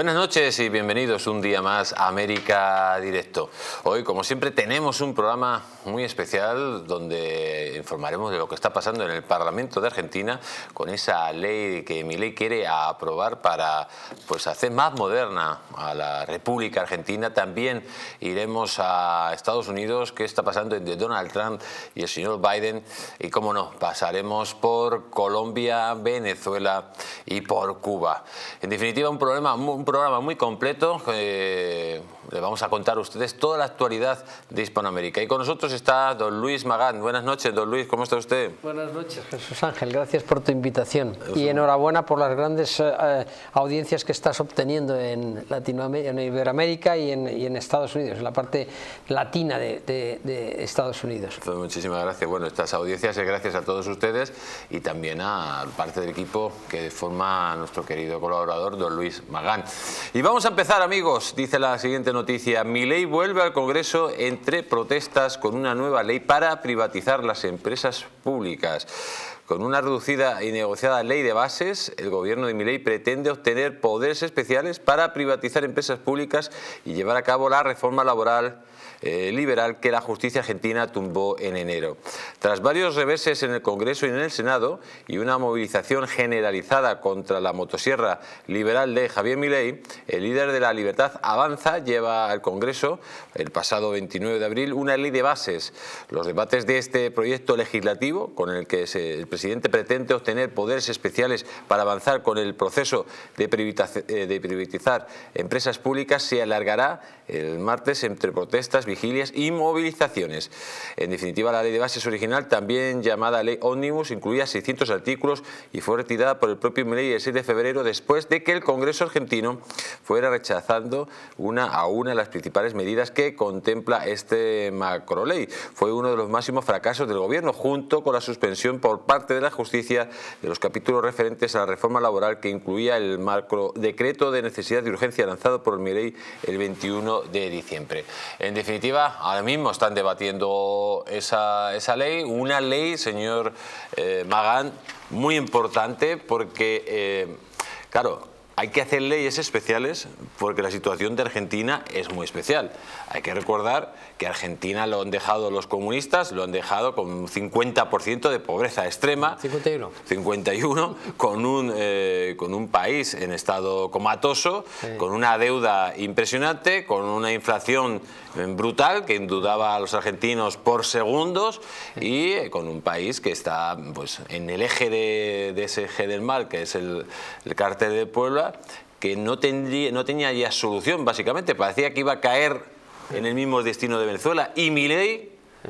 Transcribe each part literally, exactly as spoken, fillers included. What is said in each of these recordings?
Buenas noches y bienvenidos un día más a América Directo. Hoy, como siempre, tenemos un programa muy especial donde informaremos de lo que está pasando en el Parlamento de Argentina con esa ley que Milei quiere aprobar para pues, hacer más moderna a la República Argentina. También iremos a Estados Unidos, qué está pasando entre Donald Trump y el señor Biden. Y, cómo no, pasaremos por Colombia, Venezuela y por Cuba. En definitiva, un problema muy Un programa muy completo. Eh, le vamos a contar a ustedes toda la actualidad de Hispanoamérica. Y con nosotros está don Luis Magán. Buenas noches, don Luis, ¿cómo está usted? Buenas noches, Jesús Ángel, gracias por tu invitación. Y enhorabuena por las grandes eh, audiencias que estás obteniendo en Latinoamérica, en Iberoamérica y en, y en Estados Unidos, en la parte latina de, de, de Estados Unidos. Pues muchísimas gracias. Bueno, estas audiencias es gracias a todos ustedes y también a parte del equipo que forma nuestro querido colaborador, don Luis Magán. Y vamos a empezar, amigos. Dice la siguiente noticia: Milei vuelve al Congreso entre protestas con una nueva ley para privatizar las empresas públicas. Con una reducida y negociada ley de bases, el gobierno de Milei pretende obtener poderes especiales para privatizar empresas públicas y llevar a cabo la reforma laboral Eh, liberal que la justicia argentina tumbó en enero. Tras varios reveses en el Congreso y en el Senado y una movilización generalizada contra la motosierra liberal de Javier Milei, el líder de la Libertad Avanza lleva al Congreso el pasado veintinueve de abril una ley de bases. Los debates de este proyecto legislativo, con el que se, el presidente pretende obtener poderes especiales para avanzar con el proceso de privatizar, de privatizar empresas públicas, se alargará el martes entre protestas, vigilias y movilizaciones. En definitiva, la ley de bases original, también llamada ley ómnibus, incluía seiscientos artículos y fue retirada por el propio Milei el seis de febrero, después de que el Congreso argentino fuera rechazando una a una las principales medidas que contempla este macroley. Fue uno de los máximos fracasos del gobierno, junto con la suspensión por parte de la justicia de los capítulos referentes a la reforma laboral que incluía el macro decreto de necesidad de urgencia lanzado por Milei el veintiuno de diciembre. En definitiva, ahora mismo están debatiendo esa, esa ley, una ley, señor eh, Magán, muy importante porque, eh, claro, hay que hacer leyes especiales porque la situación de Argentina es muy especial. Hay que recordar que Argentina lo han dejado los comunistas, lo han dejado con un cincuenta por ciento de pobreza extrema. cincuenta y uno. cincuenta y uno, con un, eh, con un país en estado comatoso, sí, con una deuda impresionante, con una inflación brutal que endeudaba a los argentinos por segundos, sí, y con un país que está pues, en el eje de, de ese eje del mal, que es el, el cártel de Puebla, que no, tendría, no tenía ya solución, básicamente. Parecía que iba a caer en el mismo destino de Venezuela. Y Milei,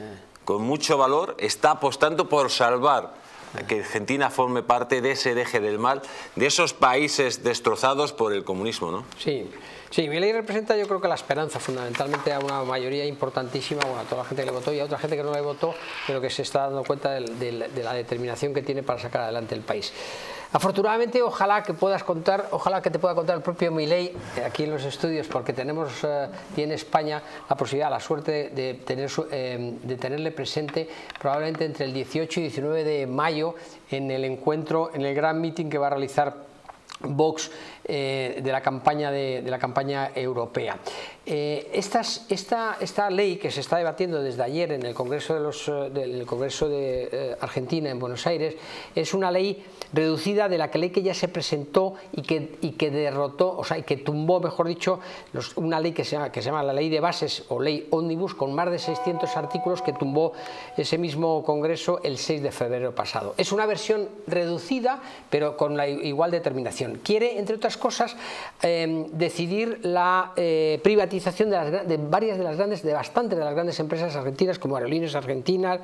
con mucho valor, está apostando por salvar a que Argentina forme parte de ese eje del mal, de esos países destrozados por el comunismo, ¿no? Sí. Sí, Milei representa, yo creo que la esperanza, fundamentalmente a una mayoría importantísima, bueno, a toda la gente que le votó y a otra gente que no le votó, pero que se está dando cuenta de, de, de la determinación que tiene para sacar adelante el país. Afortunadamente, ojalá que puedas contar, ojalá que te pueda contar el propio Milei aquí en los estudios, porque tenemos eh, aquí en España la posibilidad, la suerte de, tener, eh, de tenerle presente probablemente entre el dieciocho y diecinueve de mayo en el encuentro, en el gran meeting que va a realizar Vox eh, de la campaña de, de la campaña europea. Eh, estas, esta, esta ley que se está debatiendo desde ayer en el Congreso de los del Congreso de eh, Argentina en Buenos Aires es una ley reducida de la que ley que ya se presentó y que, y que derrotó, o sea, y que tumbó, mejor dicho, los, una ley que se, llama, que se llama la ley de bases o ley ómnibus, con más de seiscientos artículos, que tumbó ese mismo Congreso el seis de febrero pasado. Es una versión reducida, pero con la igual determinación. Quiere, entre otras cosas, eh, decidir la eh, privatización de, las, de varias de las grandes, de bastantes de las grandes empresas argentinas, como Aerolíneas Argentinas,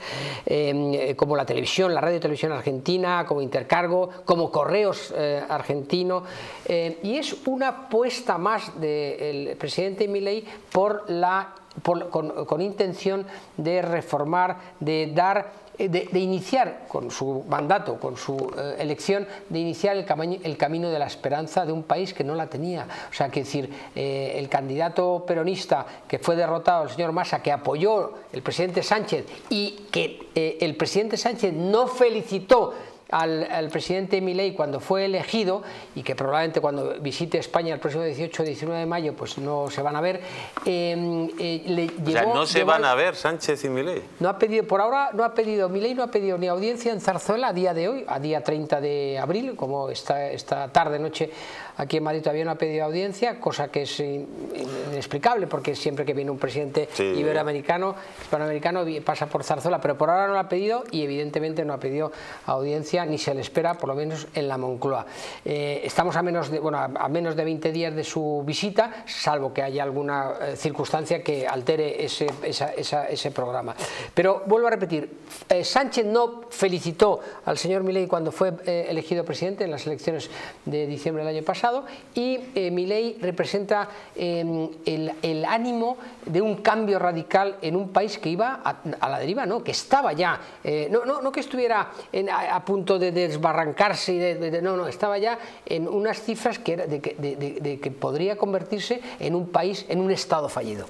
eh, como la televisión, la radio y televisión argentina, como Intercargo, como Correos eh, argentino, eh, y es una apuesta más del presidente Milei por la, por, con, con intención de reformar, de dar De, de iniciar con su mandato, con su eh, elección, de iniciar el, cami el camino de la esperanza de un país que no la tenía. O sea, que decir, eh, el candidato peronista que fue derrotado, el señor Massa, que apoyó el presidente Sánchez y que eh, el presidente Sánchez no felicitó al, al presidente Milei cuando fue elegido, y que probablemente cuando visite España el próximo dieciocho o diecinueve de mayo pues no se van a ver, eh, eh, le o llevó, sea, no se llevó van al, a ver Sánchez y Milei. No ha pedido, por ahora no ha pedido, Milei no ha pedido ni audiencia en Zarzuela a día de hoy, a día treinta de abril, como esta, esta tarde, noche, aquí en Madrid todavía no ha pedido audiencia, cosa que es inexplicable, porque siempre que viene un presidente sí. iberoamericano, hispanoamericano, pasa por Zarzuela, pero por ahora no lo ha pedido y evidentemente no ha pedido audiencia, ni se le espera, por lo menos en la Moncloa. Eh, estamos a menos, de, bueno, a menos de veinte días de su visita, salvo que haya alguna eh, circunstancia que altere ese, esa, esa, ese programa. Pero vuelvo a repetir, eh, Sánchez no felicitó al señor Milei cuando fue eh, elegido presidente en las elecciones de diciembre del año pasado, y eh, Milei representa eh, el, el ánimo de un cambio radical en un país que iba a, a la deriva, no, que estaba ya, eh, no, no, no que estuviera en, a, a punto de desbarrancarse, y de, de, de, no, no, estaba ya en unas cifras que era de, de, de, de que podría convertirse en un país, en un estado fallido.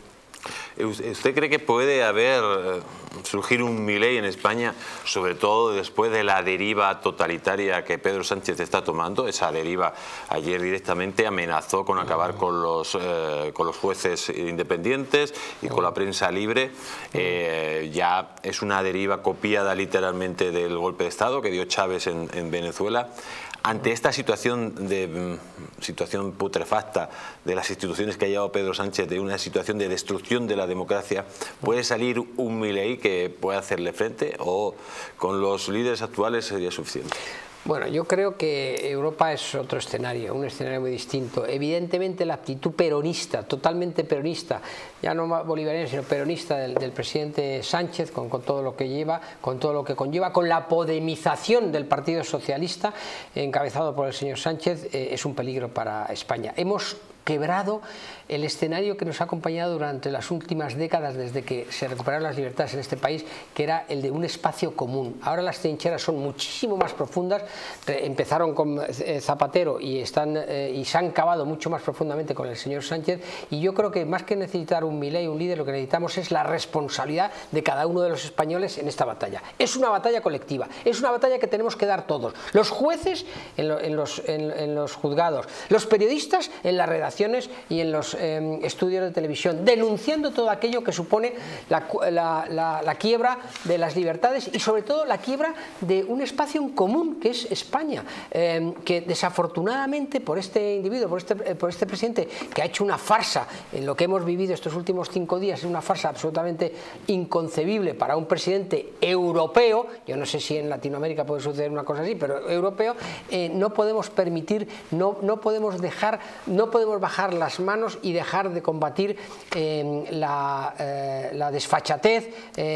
¿Usted cree que puede haber, surgir un Milei en España, sobre todo después de la deriva totalitaria que Pedro Sánchez está tomando? Esa deriva ayer directamente amenazó con acabar con los, eh, con los jueces independientes y con la prensa libre. Eh, ya es una deriva copiada literalmente del golpe de Estado que dio Chávez en, en Venezuela. Ante esta situación de situación putrefacta de las instituciones que ha llevado Pedro Sánchez, de una situación de destrucción de la democracia, ¿puede salir un Milei que pueda hacerle frente o con los líderes actuales sería suficiente? Bueno, yo creo que Europa es otro escenario, un escenario muy distinto. Evidentemente la actitud peronista, totalmente peronista, ya no bolivariana sino peronista del, del presidente Sánchez, con, con todo lo que lleva, con todo lo que conlleva, con la podemización del Partido Socialista encabezado por el señor Sánchez, eh, es un peligro para España. Hemos quebrado el escenario que nos ha acompañado durante las últimas décadas desde que se recuperaron las libertades en este país, que era el de un espacio común. Ahora las trincheras son muchísimo más profundas, empezaron con Zapatero y, están, eh, y se han cavado mucho más profundamente con el señor Sánchez, y yo creo que más que necesitar un Milei, un líder, lo que necesitamos es la responsabilidad de cada uno de los españoles en esta batalla. Es una batalla colectiva, es una batalla que tenemos que dar todos, los jueces en, lo, en, los, en, en los juzgados, los periodistas en las redacciones y en los eh, estudios de televisión, denunciando todo aquello que supone la, la, la, la quiebra de las libertades y sobre todo la quiebra de un espacio en común que es España, eh, que desafortunadamente por este individuo, por este, por este presidente que ha hecho una farsa en lo que hemos vivido estos últimos cinco días, es una farsa absolutamente inconcebible para un presidente europeo, yo no sé si en Latinoamérica puede suceder una cosa así, pero europeo, eh, no podemos permitir, no, no podemos dejar, no podemos bajar las manos y dejar de combatir eh, la, eh, la desfachatez,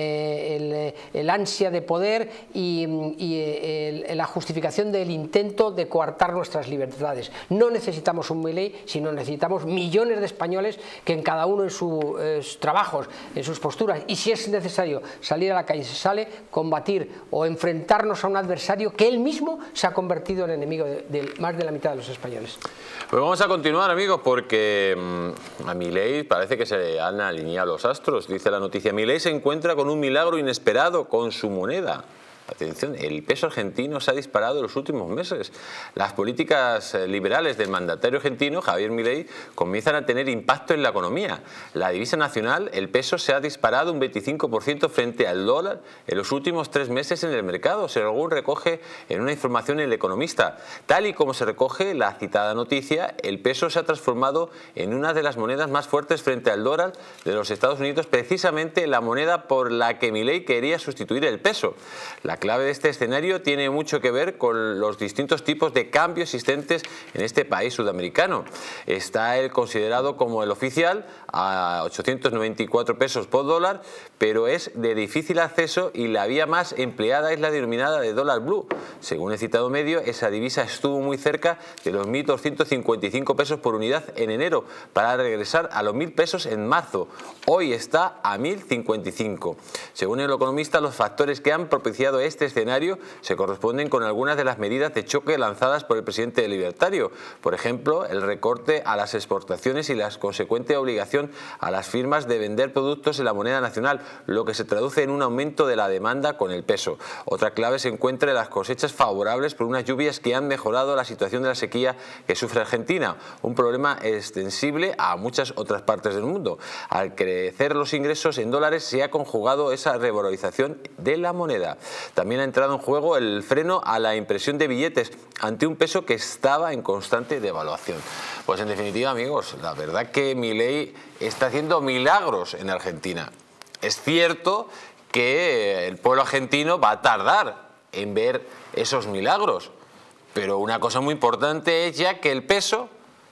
eh, el, el ansia de poder y, y el, la justificación del intento de coartar nuestras libertades. No necesitamos un Milei, sino necesitamos millones de españoles que en cada uno en sus eh, trabajos, en sus posturas, y si es necesario salir a la calle, se sale, combatir o enfrentarnos a un adversario que él mismo se ha convertido en enemigo de, de más de la mitad de los españoles. Pues vamos a continuar, amigos, porque mmm, a Milei parece que se han alineado los astros. Dice la noticia: Milei se encuentra con un milagro inesperado con su moneda. Atención, el peso argentino se ha disparado en los últimos meses. Las políticas liberales del mandatario argentino, Javier Milei, comienzan a tener impacto en la economía. La divisa nacional, el peso, se ha disparado un veinticinco por ciento frente al dólar en los últimos tres meses en el mercado, según recoge en una información El Economista. Tal y como se recoge la citada noticia, el peso se ha transformado en una de las monedas más fuertes frente al dólar de los Estados Unidos, precisamente la moneda por la que Milei quería sustituir el peso. La clave de este escenario tiene mucho que ver con los distintos tipos de cambio existentes en este país sudamericano. Está el considerado como el oficial a ochocientos noventa y cuatro pesos por dólar, pero es de difícil acceso y la vía más empleada es la denominada de dólar blue. Según el citado medio, esa divisa estuvo muy cerca de los mil doscientos cincuenta y cinco pesos por unidad en enero, para regresar a los mil pesos en marzo. Hoy está a mil cincuenta y cinco. Según El Economista, los factores que han propiciado este escenario se corresponden con algunas de las medidas de choque lanzadas por el presidente libertario. Por ejemplo, el recorte a las exportaciones y la consecuente obligación a las firmas de vender productos en la moneda nacional, lo que se traduce en un aumento de la demanda con el peso. Otra clave se encuentra en las cosechas favorables por unas lluvias que han mejorado la situación de la sequía que sufre Argentina, un problema extensible a muchas otras partes del mundo. Al crecer los ingresos en dólares se ha conjugado esa revalorización de la moneda. También ha entrado en juego el freno a la impresión de billetes ante un peso que estaba en constante devaluación. Pues en definitiva, amigos, la verdad que Milei está haciendo milagros en Argentina. Es cierto que el pueblo argentino va a tardar en ver esos milagros, pero una cosa muy importante es ya que el peso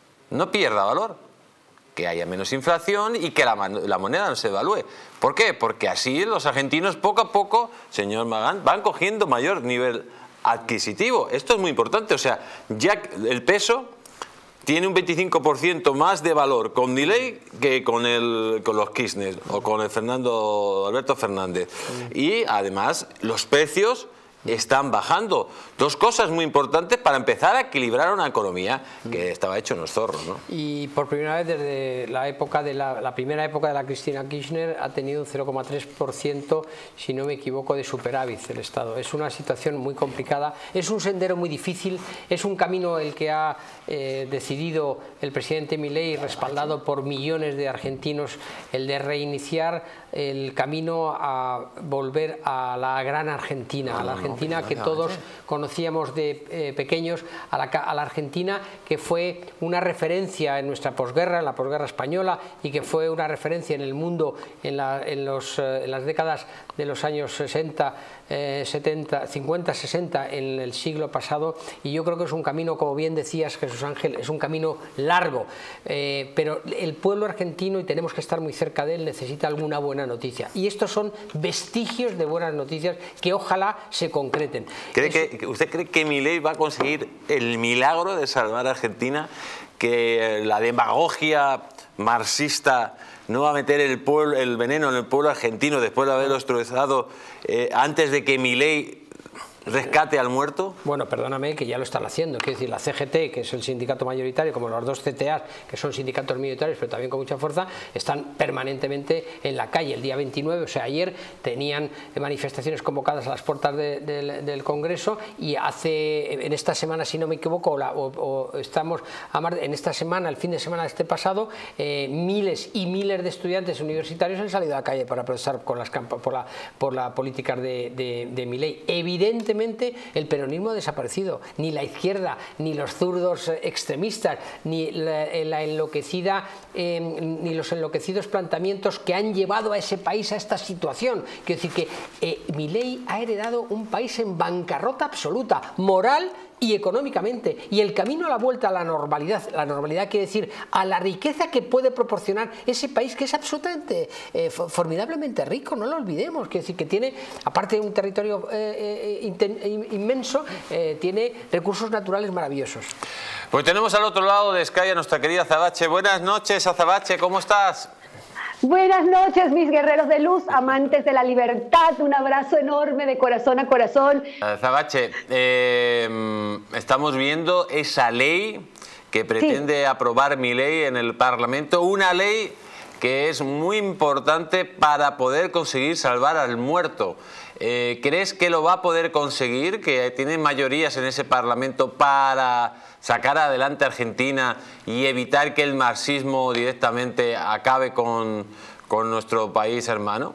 no pierda valor, que haya menos inflación y que la, la moneda no se devalúe. ¿Por qué? Porque así los argentinos poco a poco, señor Magán, van cogiendo mayor nivel adquisitivo. Esto es muy importante, o sea, ya el peso tiene un veinticinco por ciento más de valor con Milei que con, el, con los Kirchner o con el Fernando Alberto Fernández. Y además los precios están bajando. Dos cosas muy importantes para empezar a equilibrar una economía que estaba hecho unos zorros, ¿no? Y por primera vez desde la época de la, la primera época de la Cristina Kirchner ha tenido un cero coma tres por ciento, si no me equivoco, de superávit el Estado. Es una situación muy complicada, es un sendero muy difícil, es un camino el que ha eh, decidido el presidente Milei, respaldado por millones de argentinos, el de reiniciar el camino a volver a la gran Argentina, a la Argentina que todos conocíamos de eh, pequeños, a la, a la Argentina que fue una referencia en nuestra posguerra, en la posguerra española, y que fue una referencia en el mundo en, la, en, los, eh, en las décadas de los años sesenta, eh, setenta, cincuenta, sesenta en el siglo pasado. Y yo creo que es un camino, como bien decías, Jesús Ángel, es un camino largo, eh, pero el pueblo argentino, y tenemos que estar muy cerca de él, necesita alguna buena noticia, y estos son vestigios de buenas noticias que ojalá se concreten. ¿Cree que, ¿Usted cree que Milei va a conseguir el milagro de salvar a Argentina? ¿Que la demagogia marxista no va a meter el, pueblo, el veneno en el pueblo argentino después de haberlo destrozado eh, antes de que Milei rescate al muerto? Bueno, perdóname, que ya lo están haciendo. Quiero decir, la C G T, que es el sindicato mayoritario, como los dos C T A, que son sindicatos minoritarios, pero también con mucha fuerza, están permanentemente en la calle. El día veintinueve, o sea, ayer, tenían manifestaciones convocadas a las puertas de, de, del Congreso, y hace, en esta semana, si no me equivoco, o, la, o, o estamos a mar, en esta semana, el fin de semana de este pasado, eh, miles y miles de estudiantes universitarios han salido a la calle para protestar con las, por, la, por la política de, de, de Milei. Evidentemente, el peronismo ha desaparecido, ni la izquierda, ni los zurdos extremistas, ni la, la enloquecida, eh, ni los enloquecidos planteamientos que han llevado a ese país a esta situación. Quiero decir que eh, Milei ha heredado un país en bancarrota absoluta, moral y económicamente, y el camino a la vuelta a la normalidad, la normalidad quiere decir a la riqueza que puede proporcionar ese país, que es absolutamente eh, formidablemente rico, no lo olvidemos, quiere decir que tiene, aparte de un territorio eh, eh, inmenso, eh, tiene recursos naturales maravillosos. Pues tenemos al otro lado de Sky a nuestra querida Azabache. Buenas noches, Azabache, ¿cómo estás? Buenas noches, mis guerreros de luz, amantes de la libertad, un abrazo enorme de corazón a corazón. Azabache, eh, estamos viendo esa ley que pretende sí. aprobar Milei en el Parlamento, una ley que es muy importante para poder conseguir salvar al muerto. Eh, ¿Crees que lo va a poder conseguir? ¿Que tiene mayorías en ese Parlamento para sacar adelante a Argentina y evitar que el marxismo directamente acabe con, con nuestro país hermano?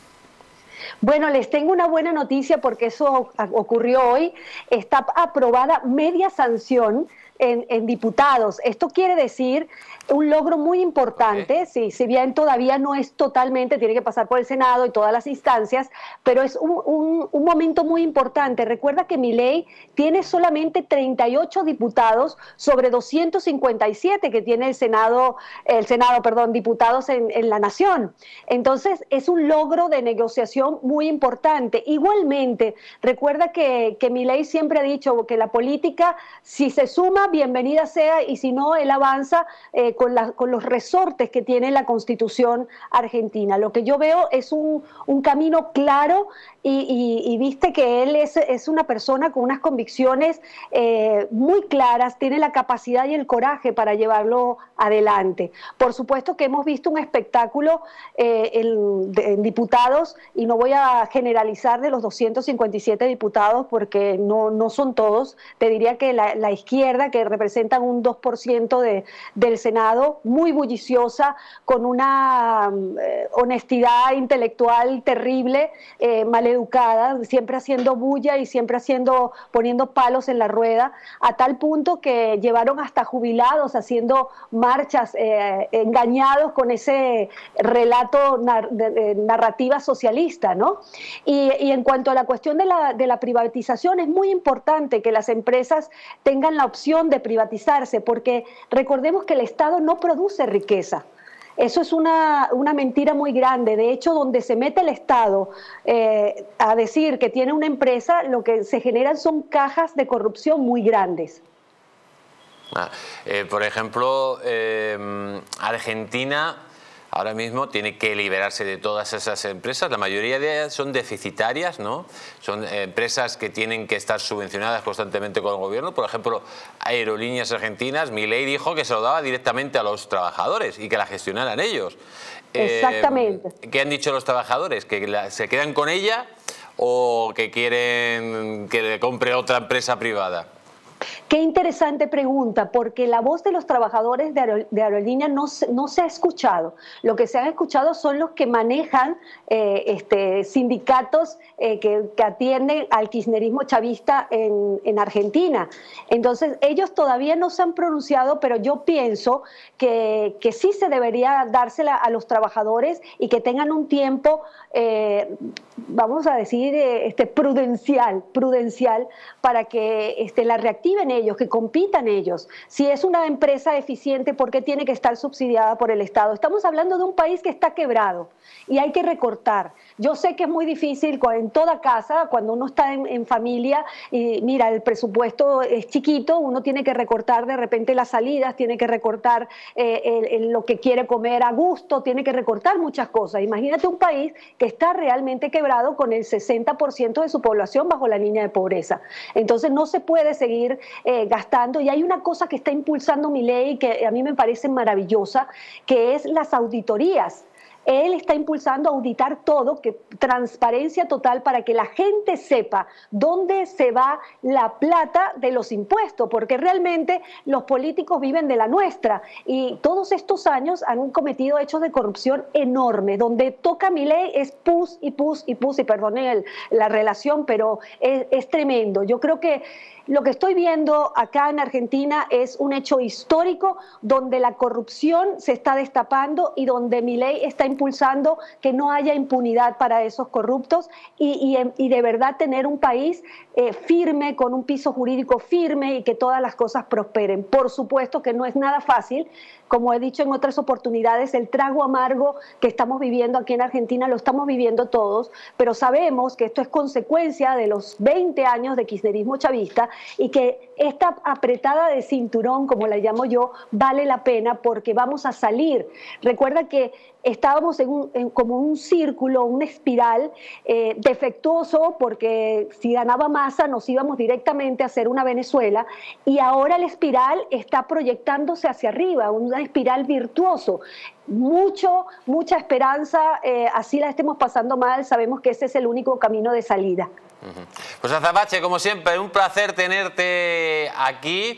Bueno, les tengo una buena noticia porque eso ocurrió hoy. Está aprobada media sanción en, en diputados. Esto quiere decir un logro muy importante, okay. sí, si bien todavía no es totalmente, tiene que pasar por el Senado y todas las instancias, pero es un, un, un momento muy importante. Recuerda que Milei tiene solamente treinta y ocho diputados sobre doscientos cincuenta y siete que tiene el Senado, el Senado, perdón, diputados en, en la nación. Entonces es un logro de negociación muy importante. Igualmente, recuerda que, que Milei siempre ha dicho que la política, si se suma, bienvenida sea, y si no, él avanza eh, Con, la, con los resortes que tiene la Constitución argentina. Lo que yo veo es un, un camino claro y, y, y viste que él es, es una persona con unas convicciones eh, muy claras, tiene la capacidad y el coraje para llevarlo adelante. Por supuesto que hemos visto un espectáculo eh, en, en diputados, y no voy a generalizar de los doscientos cincuenta y siete diputados porque no, no son todos. Te diría que la, la izquierda, que representan un dos por ciento de, del Senado, muy bulliciosa, con una eh, honestidad intelectual terrible, eh, maleducada, siempre haciendo bulla y siempre haciendo, poniendo palos en la rueda, a tal punto que llevaron hasta jubilados haciendo marchas, eh, engañados con ese relato nar de, de narrativa socialista, ¿no? Y, y en cuanto a la cuestión de la, de la privatización, es muy importante que las empresas tengan la opción de privatizarse, porque recordemos que el Estado no produce riqueza. Eso es una, una mentira muy grande. De hecho, donde se mete el Estado eh, a decir que tiene una empresa, lo que se generan son cajas de corrupción muy grandes. Ah, eh, por ejemplo, eh, Argentina ahora mismo tiene que liberarse de todas esas empresas. La mayoría de ellas son deficitarias, ¿no? Son eh, empresas que tienen que estar subvencionadas constantemente con el gobierno. Por ejemplo, Aerolíneas Argentinas, Milei dijo que se lo daba directamente a los trabajadores y que la gestionaran ellos. Exactamente. Eh, ¿Qué han dicho los trabajadores? ¿Que la, se quedan con ella o que quieren que le compre otra empresa privada? Qué interesante pregunta, porque la voz de los trabajadores de, aer de aerolínea no, no se ha escuchado. Lo que se han escuchado son los que manejan eh, este, sindicatos eh, que, que atienden al kirchnerismo chavista en, en Argentina. Entonces, ellos todavía no se han pronunciado, pero yo pienso que, que sí se debería dársela a los trabajadores y que tengan un tiempo, eh, vamos a decir, eh, este, prudencial, prudencial para que este, la reactiven ellos, que compitan ellos. Si es una empresa eficiente, ¿por qué tiene que estar subsidiada por el Estado? Estamos hablando de un país que está quebrado y hay que recortar. Yo sé que es muy difícil en toda casa, cuando uno está en, en familia y mira, el presupuesto es chiquito, uno tiene que recortar de repente las salidas, tiene que recortar eh, el, el, lo que quiere comer a gusto, tiene que recortar muchas cosas. Imagínate un país que está realmente quebrado con el sesenta por ciento de su población bajo la línea de pobreza. Entonces no se puede seguir eh, gastando, y hay una cosa que está impulsando Milei que a mí me parece maravillosa, que es las auditorías. Él está impulsando auditar todo, que transparencia total para que la gente sepa dónde se va la plata de los impuestos, porque realmente los políticos viven de la nuestra y todos estos años han cometido hechos de corrupción enormes. Donde toca Milei es pus y pus y pus, y perdonen el, la relación, pero es, es tremendo. Yo creo que lo que estoy viendo acá en Argentina es un hecho histórico donde la corrupción se está destapando y donde Milei está impulsando que no haya impunidad para esos corruptos y, y, y de verdad tener un país eh, firme, con un piso jurídico firme y que todas las cosas prosperen. Por supuesto que no es nada fácil. Como he dicho en otras oportunidades, el trago amargo que estamos viviendo aquí en Argentina lo estamos viviendo todos, pero sabemos que esto es consecuencia de los veinte años de kirchnerismo chavista y que esta apretada de cinturón, como la llamo yo, vale la pena porque vamos a salir. Recuerda que estábamos en un, en como un círculo, una espiral eh, defectuoso, porque si ganaba Massa nos íbamos directamente a hacer una Venezuela, y ahora la espiral está proyectándose hacia arriba, una espiral virtuoso. Mucho, mucha esperanza, eh, así la estemos pasando mal, sabemos que ese es el único camino de salida. Pues Azabache, como siempre, un placer tenerte aquí.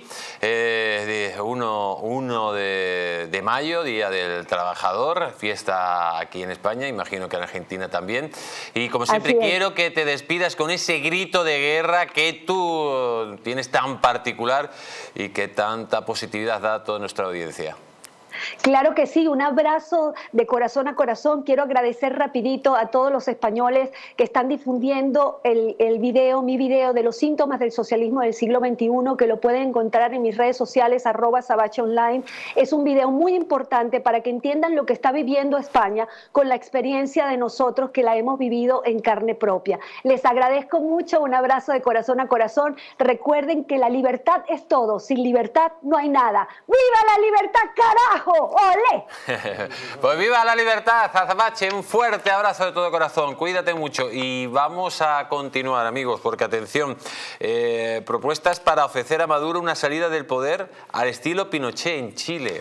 Eh, uno de, de mayo, Día del Trabajador, fiesta aquí en España, imagino que en Argentina también. Y como siempre quiero que te despidas con ese grito de guerra que tú tienes tan particular y que tanta positividad da a toda nuestra audiencia. Claro que sí, un abrazo de corazón a corazón. Quiero agradecer rapidito a todos los españoles que están difundiendo el, el video, mi video de los síntomas del socialismo del siglo veintiuno, que lo pueden encontrar en mis redes sociales, arroba Azabache Online. Es un video muy importante para que entiendan lo que está viviendo España con la experiencia de nosotros que la hemos vivido en carne propia. Les agradezco mucho, un abrazo de corazón a corazón. Recuerden que la libertad es todo, sin libertad no hay nada. ¡Viva la libertad, carajo! carajo! ¡Ole! Pues viva la libertad, Azabache, un fuerte abrazo de todo corazón, cuídate mucho y vamos a continuar, amigos, porque atención, eh, propuestas para ofrecer a Maduro una salida del poder al estilo Pinochet en Chile.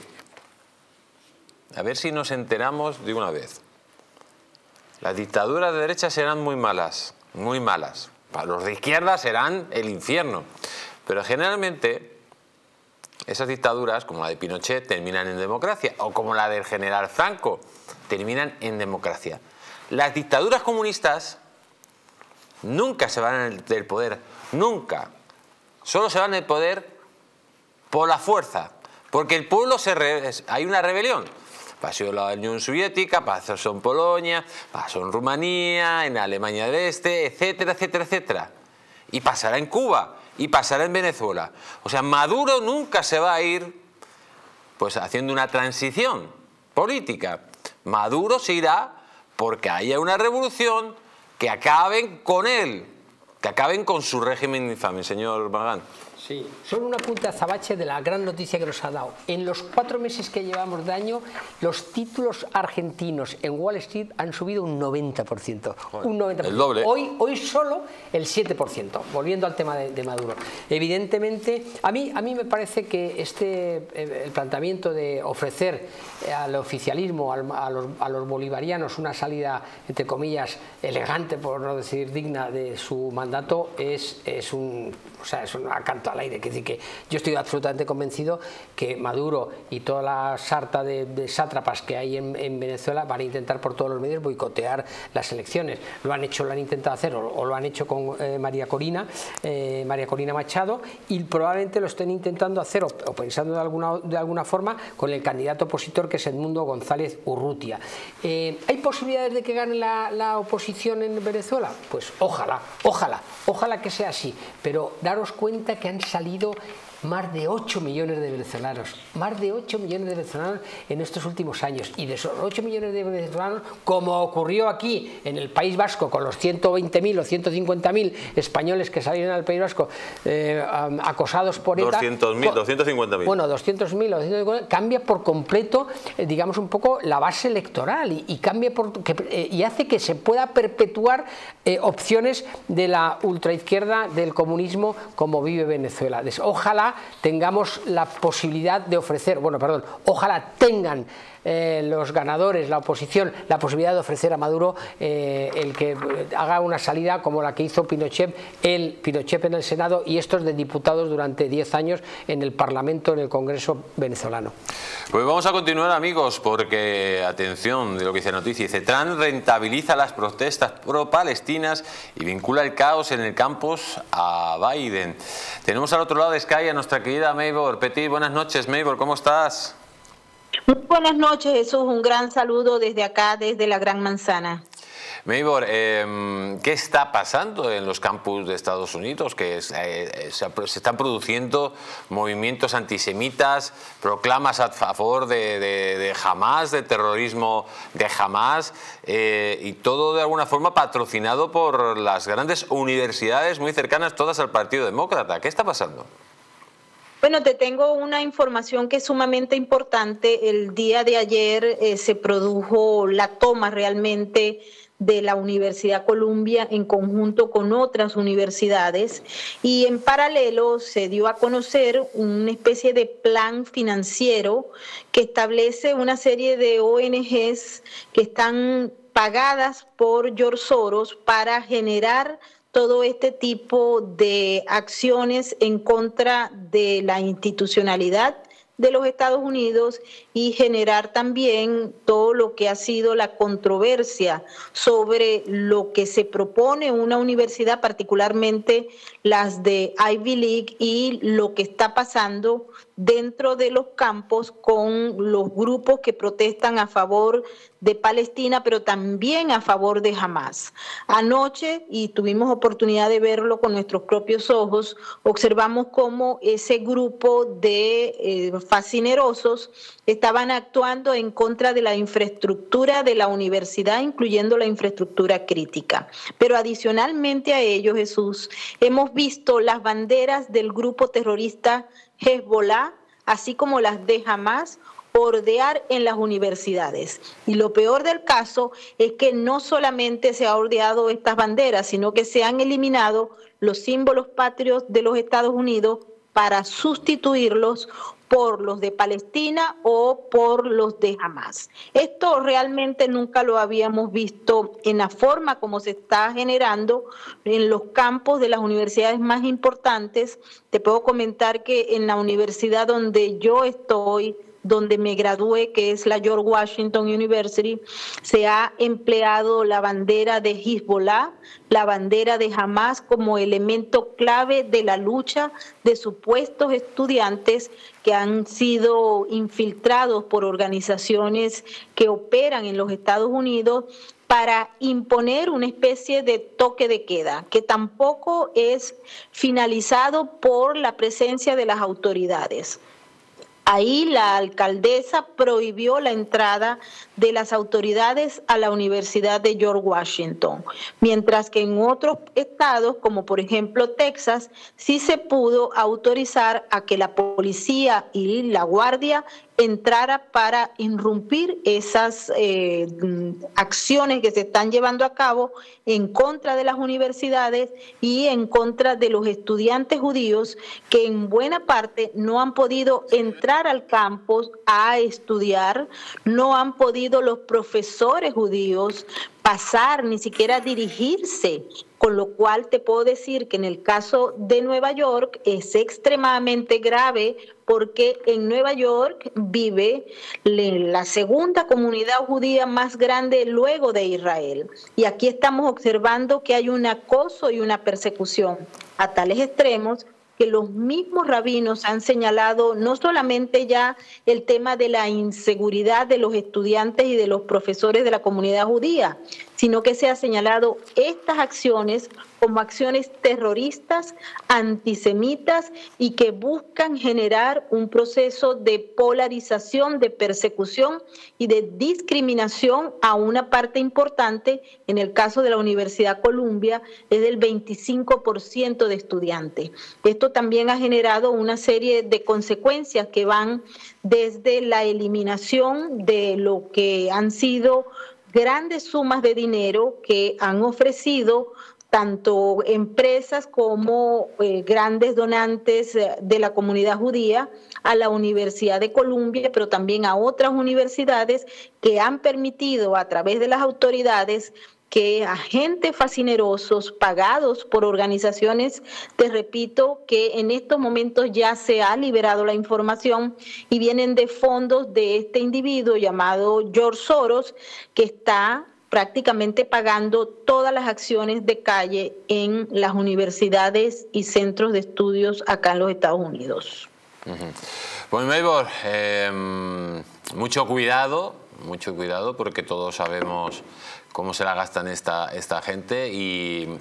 A ver si nos enteramos de una vez. Las dictaduras de derecha serán muy malas, muy malas. Para los de izquierda serán el infierno. Pero generalmente esas dictaduras, como la de Pinochet, terminan en democracia. O como la del general Franco, terminan en democracia. Las dictaduras comunistas nunca se van del poder. Nunca. Solo se van del poder por la fuerza. Porque el pueblo se re... hay una rebelión. Pasó en la Unión Soviética, pasó en Polonia, pasó en Rumanía, en Alemania del Este, etcétera, etcétera, etcétera. Y pasará en Cuba, y pasará en Venezuela. O sea, Maduro nunca se va a ir pues haciendo una transición política. Maduro se irá porque haya una revolución que acaben con él, que acaben con su régimen infame, señor Magán. Sí, solo una punta Azabache de la gran noticia que nos ha dado. En los cuatro meses que llevamos de año, los títulos argentinos en Wall Street han subido un noventa por ciento. Bueno, un noventa por ciento. El doble. Hoy, hoy solo el siete por ciento, volviendo al tema de, de Maduro. Evidentemente, a mí, a mí me parece que este, el planteamiento de ofrecer al oficialismo, al, a, los, a los bolivarianos, una salida, entre comillas, elegante, por no decir digna, de su mandato, es, es un... O sea, es un canto al aire. Es decir, que yo estoy absolutamente convencido que Maduro y toda la sarta de, de sátrapas que hay en, en Venezuela van a intentar por todos los medios boicotear las elecciones. Lo han hecho, lo han intentado hacer, o, o lo han hecho con eh, María Corina, eh, María Corina Machado, y probablemente lo estén intentando hacer, o, o pensando de alguna, de alguna forma, con el candidato opositor, que es Edmundo González Urrutia. Eh, ¿Hay posibilidades de que gane la, la oposición en Venezuela? Pues ojalá, ojalá, ojalá que sea así, pero daros cuenta que han salido más de ocho millones de venezolanos, más de ocho millones de venezolanos en estos últimos años, y de esos ocho millones de venezolanos, como ocurrió aquí en el País Vasco con los ciento veinte mil o ciento cincuenta mil españoles que salieron al País Vasco eh, um, acosados por ETA, doscientos mil, doscientos cincuenta mil. Bueno, doscientos mil, cambia por completo, eh, digamos, un poco la base electoral y, y cambia por, que, eh, y hace que se pueda perpetuar eh, opciones de la ultraizquierda, del comunismo, como vive Venezuela. Ojalá tengamos la posibilidad de ofrecer, bueno, perdón, ojalá tengan eh, los ganadores, la oposición, la posibilidad de ofrecer a Maduro eh, el que haga una salida como la que hizo Pinochet, el Pinochet en el Senado y estos de diputados durante diez años en el Parlamento, en el Congreso venezolano. Pues vamos a continuar, amigos, porque, atención de lo que dice la noticia, dice: Trump rentabiliza las protestas pro-palestinas y vincula el caos en el campus a Biden. Tenemos al otro lado de Sky a nuestra querida Maybor Petit. Buenas noches, Maybor, ¿cómo estás? Muy buenas noches, Jesús. Un gran saludo desde acá, desde la Gran Manzana. Maybor, eh, ¿qué está pasando en los campus de Estados Unidos? Que es, eh, se, se están produciendo movimientos antisemitas, proclamas a favor de, de, de Hamás, de terrorismo de Hamás, eh, y todo de alguna forma patrocinado por las grandes universidades muy cercanas todas al Partido Demócrata. ¿Qué está pasando? Bueno, te tengo una información que es sumamente importante. El día de ayer eh, se produjo la toma realmente de la Universidad Columbia en conjunto con otras universidades, y en paralelo se dio a conocer una especie de plan financiero que establece una serie de O N Ges que están pagadas por George Soros para generar todo este tipo de acciones en contra de la institucionalidad de los Estados Unidos y generar también todo lo que ha sido la controversia sobre lo que se propone una universidad, particularmente las de Ivy League, y lo que está pasando dentro de los campos con los grupos que protestan a favor de Palestina, pero también a favor de Hamás. Anoche, y tuvimos oportunidad de verlo con nuestros propios ojos, observamos cómo ese grupo de eh, fascinerosos estaban actuando en contra de la infraestructura de la universidad, incluyendo la infraestructura crítica. Pero adicionalmente a ello, Jesús, hemos visto las banderas del grupo terrorista Hezbollah, así como las de Hamás, bordear en las universidades. Y lo peor del caso es que no solamente se ha bordeado estas banderas, sino que se han eliminado los símbolos patrios de los Estados Unidos para sustituirlos por los de Palestina o por los de Hamas. Esto realmente nunca lo habíamos visto en la forma como se está generando en los campos de las universidades más importantes. Te puedo comentar que en la universidad donde yo estoy, donde me gradué, que es la George Washington University, se ha empleado la bandera de Hezbollah, la bandera de Hamas como elemento clave de la lucha de supuestos estudiantes que han sido infiltrados por organizaciones que operan en los Estados Unidos para imponer una especie de toque de queda, que tampoco es finalizado por la presencia de las autoridades. Ahí la alcaldesa prohibió la entrada de las autoridades a la Universidad de George Washington, mientras que en otros estados, como por ejemplo Texas, sí se pudo autorizar a que la policía y la guardia entrara para irrumpir esas eh, acciones que se están llevando a cabo en contra de las universidades y en contra de los estudiantes judíos que en buena parte no han podido entrar al campus a estudiar, no han podido los profesores judíos pasar, ni siquiera dirigirse, con lo cual te puedo decir que en el caso de Nueva York es extremadamente grave porque en Nueva York vive la segunda comunidad judía más grande luego de Israel. Y aquí estamos observando que hay un acoso y una persecución a tales extremos que los mismos rabinos han señalado no solamente ya el tema de la inseguridad de los estudiantes y de los profesores de la comunidad judía, sino que se ha señalado estas acciones como acciones terroristas, antisemitas y que buscan generar un proceso de polarización, de persecución y de discriminación a una parte importante. En el caso de la Universidad Columbia es del veinticinco por ciento de estudiantes. Esto también ha generado una serie de consecuencias que van desde la eliminación de lo que han sido grandes sumas de dinero que han ofrecido tanto empresas como eh, grandes donantes de la comunidad judía a la Universidad de Columbia, pero también a otras universidades que han permitido a través de las autoridades que agentes fascinerosos pagados por organizaciones, te repito, que en estos momentos ya se ha liberado la información y vienen de fondos de este individuo llamado George Soros, que está prácticamente pagando todas las acciones de calle en las universidades y centros de estudios acá en los Estados Unidos. Uh-huh. Pues Maybor, eh, mucho cuidado, mucho cuidado porque todos sabemos cómo se la gastan esta, esta gente y,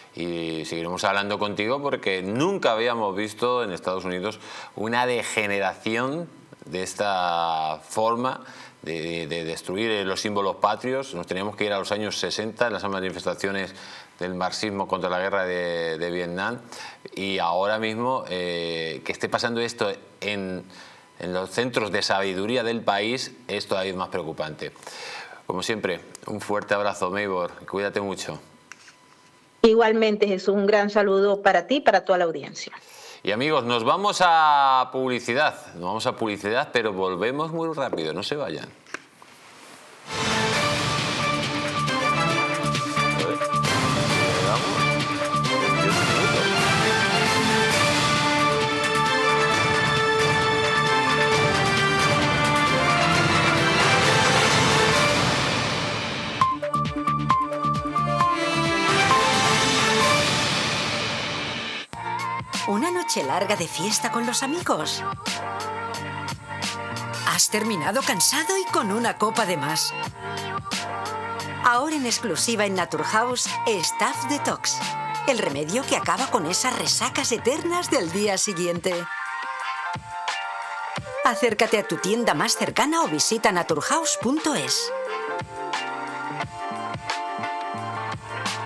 y seguiremos hablando contigo porque nunca habíamos visto en Estados Unidos una degeneración de esta forma de, de destruir los símbolos patrios. Nos teníamos que ir a los años sesenta, en las manifestaciones del marxismo contra la guerra de, de Vietnam, y ahora mismo eh, que esté pasando esto en, en los centros de sabiduría del país es todavía más preocupante. Como siempre, un fuerte abrazo, Maybor, cuídate mucho. Igualmente, Jesús, un gran saludo para ti y para toda la audiencia. Y amigos, nos vamos a publicidad, nos vamos a publicidad, pero volvemos muy rápido, no se vayan. ¿Una noche larga de fiesta con los amigos? ¿Has terminado cansado y con una copa de más? Ahora en exclusiva en Naturhaus, Staph Detox, el remedio que acaba con esas resacas eternas del día siguiente. Acércate a tu tienda más cercana o visita naturhaus punto es.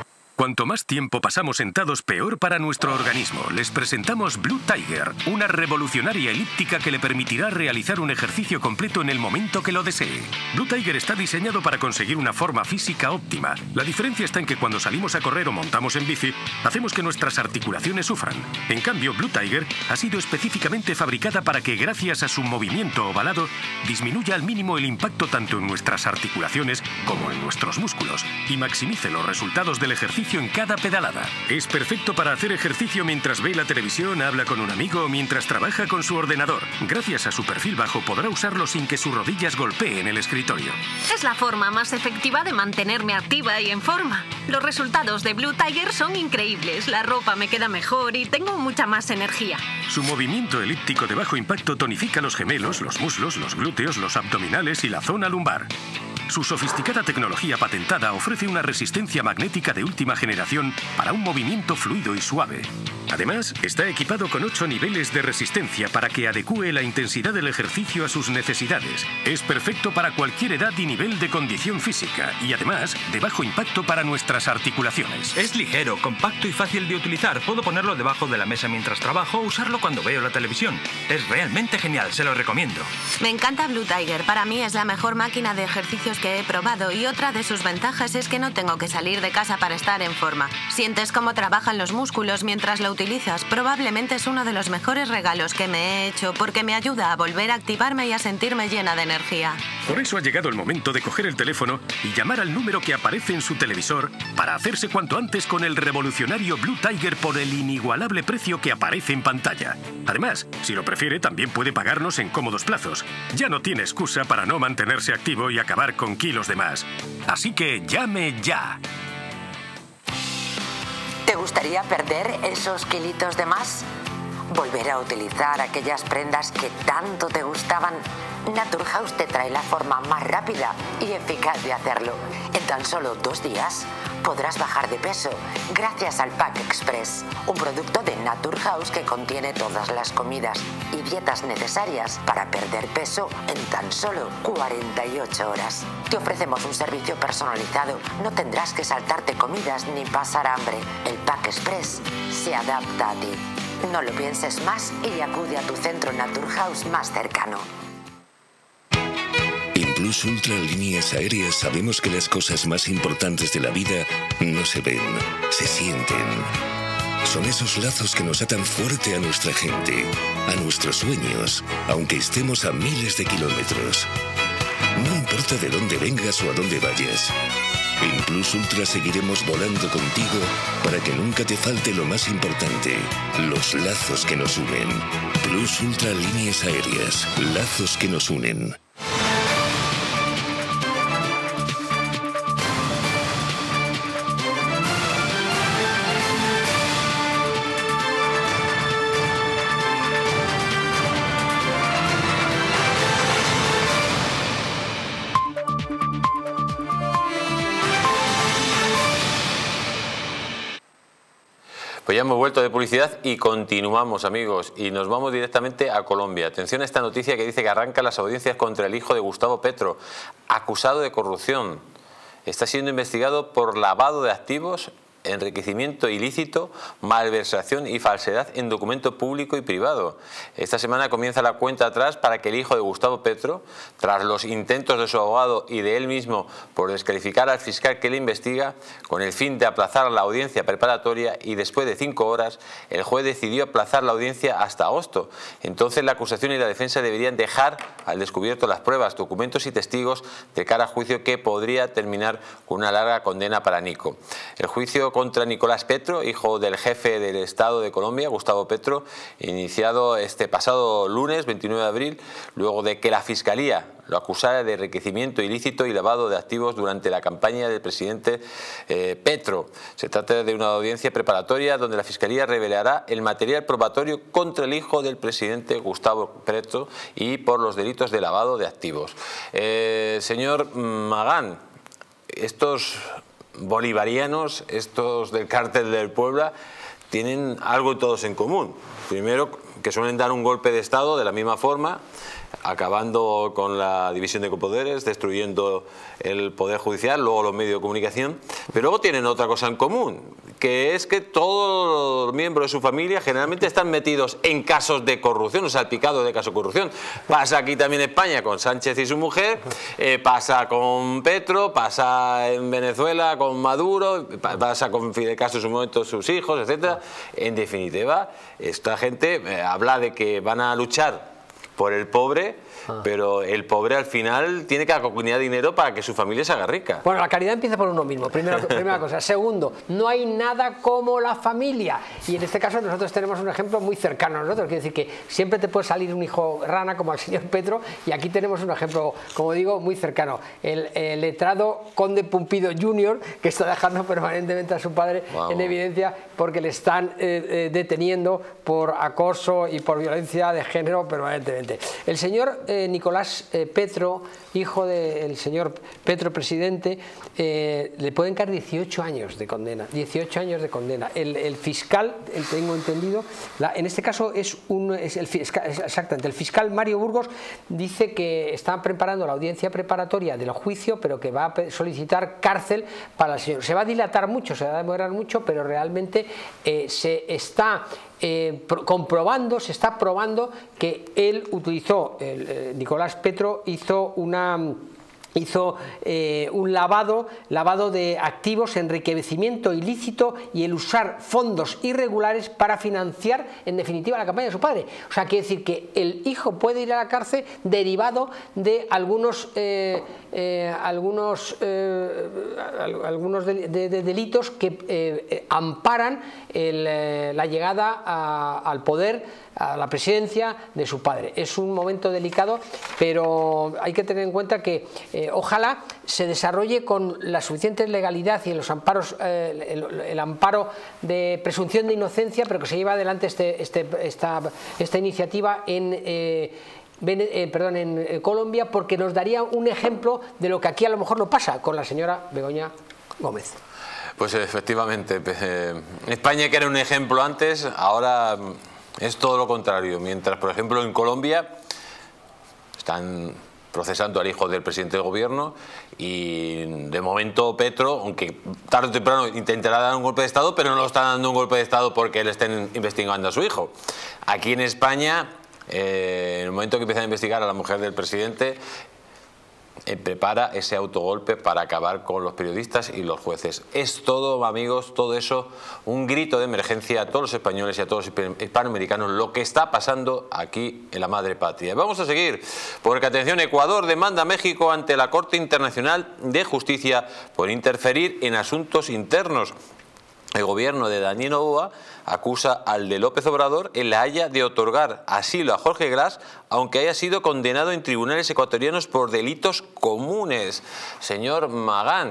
Cuanto más tiempo pasamos sentados, peor para nuestro organismo. Les presentamos Blue Tiger, una revolucionaria elíptica que le permitirá realizar un ejercicio completo en el momento que lo desee. Blue Tiger está diseñado para conseguir una forma física óptima. La diferencia está en que cuando salimos a correr o montamos en bici, hacemos que nuestras articulaciones sufran. En cambio, Blue Tiger ha sido específicamente fabricada para que, gracias a su movimiento ovalado, disminuya al mínimo el impacto tanto en nuestras articulaciones como en nuestros músculos y maximice los resultados del ejercicio en cada pedalada. Es perfecto para hacer ejercicio mientras ve la televisión, habla con un amigo o mientras trabaja con su ordenador. Gracias a su perfil bajo podrá usarlo sin que sus rodillas golpeen el escritorio. Es la forma más efectiva de mantenerme activa y en forma. Los resultados de Blue Tiger son increíbles. La ropa me queda mejor y tengo mucha más energía. Su movimiento elíptico de bajo impacto tonifica los gemelos, los muslos, los glúteos, los abdominales y la zona lumbar. Su sofisticada tecnología patentada ofrece una resistencia magnética de última generación para un movimiento fluido y suave. Además, está equipado con ocho niveles de resistencia para que adecúe la intensidad del ejercicio a sus necesidades. Es perfecto para cualquier edad y nivel de condición física y además de bajo impacto para nuestras articulaciones. Es ligero, compacto y fácil de utilizar. Puedo ponerlo debajo de la mesa mientras trabajo o usarlo cuando veo la televisión. Es realmente genial, se lo recomiendo. Me encanta Blue Tiger. Para mí es la mejor máquina de ejercicios que he probado y otra de sus ventajas es que no tengo que salir de casa para estar en forma. Sientes cómo trabajan los músculos mientras lo utilizas. Probablemente es uno de los mejores regalos que me he hecho porque me ayuda a volver a activarme y a sentirme llena de energía. Por eso ha llegado el momento de coger el teléfono y llamar al número que aparece en su televisor para hacerse cuanto antes con el revolucionario Blue Tiger por el inigualable precio que aparece en pantalla. Además, si lo prefiere, también puede pagarnos en cómodos plazos. Ya no tiene excusa para no mantenerse activo y acabar con kilos de más. Así que llame ya. ¿Te gustaría perder esos kilitos de más? ¿Volver a utilizar aquellas prendas que tanto te gustaban? Naturhaus te trae la forma más rápida y eficaz de hacerlo. En tan solo dos días podrás bajar de peso gracias al Pack Express, un producto de Naturhaus que contiene todas las comidas y dietas necesarias para perder peso en tan solo cuarenta y ocho horas. Te ofrecemos un servicio personalizado, no tendrás que saltarte comidas ni pasar hambre. El Pack Express se adapta a ti. No lo pienses más y acude a tu centro Naturhaus más cercano. En Plus Ultra Líneas Aéreas sabemos que las cosas más importantes de la vida no se ven, se sienten. Son esos lazos que nos atan fuerte a nuestra gente, a nuestros sueños, aunque estemos a miles de kilómetros. No importa de dónde vengas o a dónde vayas. En Plus Ultra seguiremos volando contigo para que nunca te falte lo más importante, los lazos que nos unen. Plus Ultra Líneas Aéreas, lazos que nos unen. Pues ya hemos vuelto de publicidad y continuamos, amigos, y nos vamos directamente a Colombia. Atención a esta noticia que dice que arrancan las audiencias contra el hijo de Gustavo Petro, acusado de corrupción. Está siendo investigado por lavado de activos, enriquecimiento ilícito, malversación y falsedad en documento público y privado. Esta semana comienza la cuenta atrás para que el hijo de Gustavo Petro, tras los intentos de su abogado y de él mismo por descalificar al fiscal que le investiga, con el fin de aplazar la audiencia preparatoria, y después de cinco horas, el juez decidió aplazar la audiencia hasta agosto. Entonces la acusación y la defensa deberían dejar al descubierto las pruebas, documentos y testigos de cara a juicio que podría terminar con una larga condena para Nico. El juicio contra Nicolás Petro, hijo del jefe del Estado de Colombia, Gustavo Petro, iniciado este pasado lunes veintinueve de abril, luego de que la Fiscalía lo acusara de enriquecimiento ilícito y lavado de activos durante la campaña del presidente eh, Petro. Se trata de una audiencia preparatoria donde la Fiscalía revelará el material probatorio contra el hijo del presidente Gustavo Petro y por los delitos de lavado de activos. Eh, señor Magán, estos bolivarianos, estos del cártel del Puebla, tienen algo todos en común. Primero, que suelen dar un golpe de Estado de la misma forma, acabando con la división de poderes, destruyendo el poder judicial, luego los medios de comunicación, pero luego tienen otra cosa en común, que es que todos los miembros de su familia generalmente están metidos en casos de corrupción, o salpicados de casos de corrupción. Pasa aquí también en España con Sánchez y su mujer, eh, pasa con Petro, pasa en Venezuela con Maduro, pasa con Fidel Castro en su momento sus hijos, etcétera. En definitiva, esta gente eh, habla de que van a luchar por el pobre, ah. pero el pobre al final tiene que acuñar dinero para que su familia se haga rica. Bueno, la caridad empieza por uno mismo, primera, primera cosa. Segundo, no hay nada como la familia. Y en este caso nosotros tenemos un ejemplo muy cercano a nosotros. Quiere decir que siempre te puede salir un hijo rana como al señor Petro, y aquí tenemos un ejemplo, como digo, muy cercano. El, el letrado Conde Pumpido junior, que está dejando permanentemente a su padre wow. en evidencia porque le están eh, eh, deteniendo por acoso y por violencia de género permanentemente. El señor eh, Nicolás eh, Petro, hijo del señor Petro, presidente, eh, le pueden caer dieciocho años de condena. dieciocho años de condena. El, el fiscal, el, tengo entendido, la, en este caso es, un, es el fiscal, es exactamente, el fiscal Mario Burgos dice que está preparando la audiencia preparatoria del juicio, pero que va a solicitar cárcel para el señor. Se va a dilatar mucho, se va a demorar mucho, pero realmente eh, se está Eh, pro, comprobando, se está probando que él utilizó, el, eh, Nicolás Petro hizo una... hizo eh, un lavado, lavado de activos, enriquecimiento ilícito y el usar fondos irregulares para financiar en definitiva la campaña de su padre. O sea, quiere decir que el hijo puede ir a la cárcel derivado de algunos eh, eh, algunos eh, algunos de, de, de delitos que eh, amparan el, eh, la llegada a, al poder, a la presidencia de su padre. Es un momento delicado, pero hay que tener en cuenta que eh, ojalá se desarrolle con la suficiente legalidad y los amparos, eh, el, el amparo de presunción de inocencia, pero que se lleve adelante este, este, esta, esta iniciativa en eh, Eh, perdón, en Colombia, porque nos daría un ejemplo de lo que aquí a lo mejor no pasa con la señora Begoña Gómez. Pues efectivamente, eh, España, que era un ejemplo antes, ahora es todo lo contrario. Mientras, por ejemplo, en Colombia están procesando al hijo del presidente del gobierno y de momento Petro, aunque tarde o temprano intentará dar un golpe de Estado, pero no lo está dando un golpe de Estado porque le estén investigando a su hijo. Aquí en España, eh, en el momento que empiezan a investigar a la mujer del presidente, eh, prepara ese autogolpe para acabar con los periodistas y los jueces. Es todo, amigos, todo eso, un grito de emergencia a todos los españoles y a todos los hispanoamericanos lo que está pasando aquí en la madre patria. Vamos a seguir, porque atención, Ecuador demanda a México ante la Corte Internacional de Justicia por interferir en asuntos internos. El gobierno de Daniel Noboa acusa al de López Obrador en La Haya de otorgar asilo a Jorge Gras, aunque haya sido condenado en tribunales ecuatorianos por delitos comunes. Señor Magán,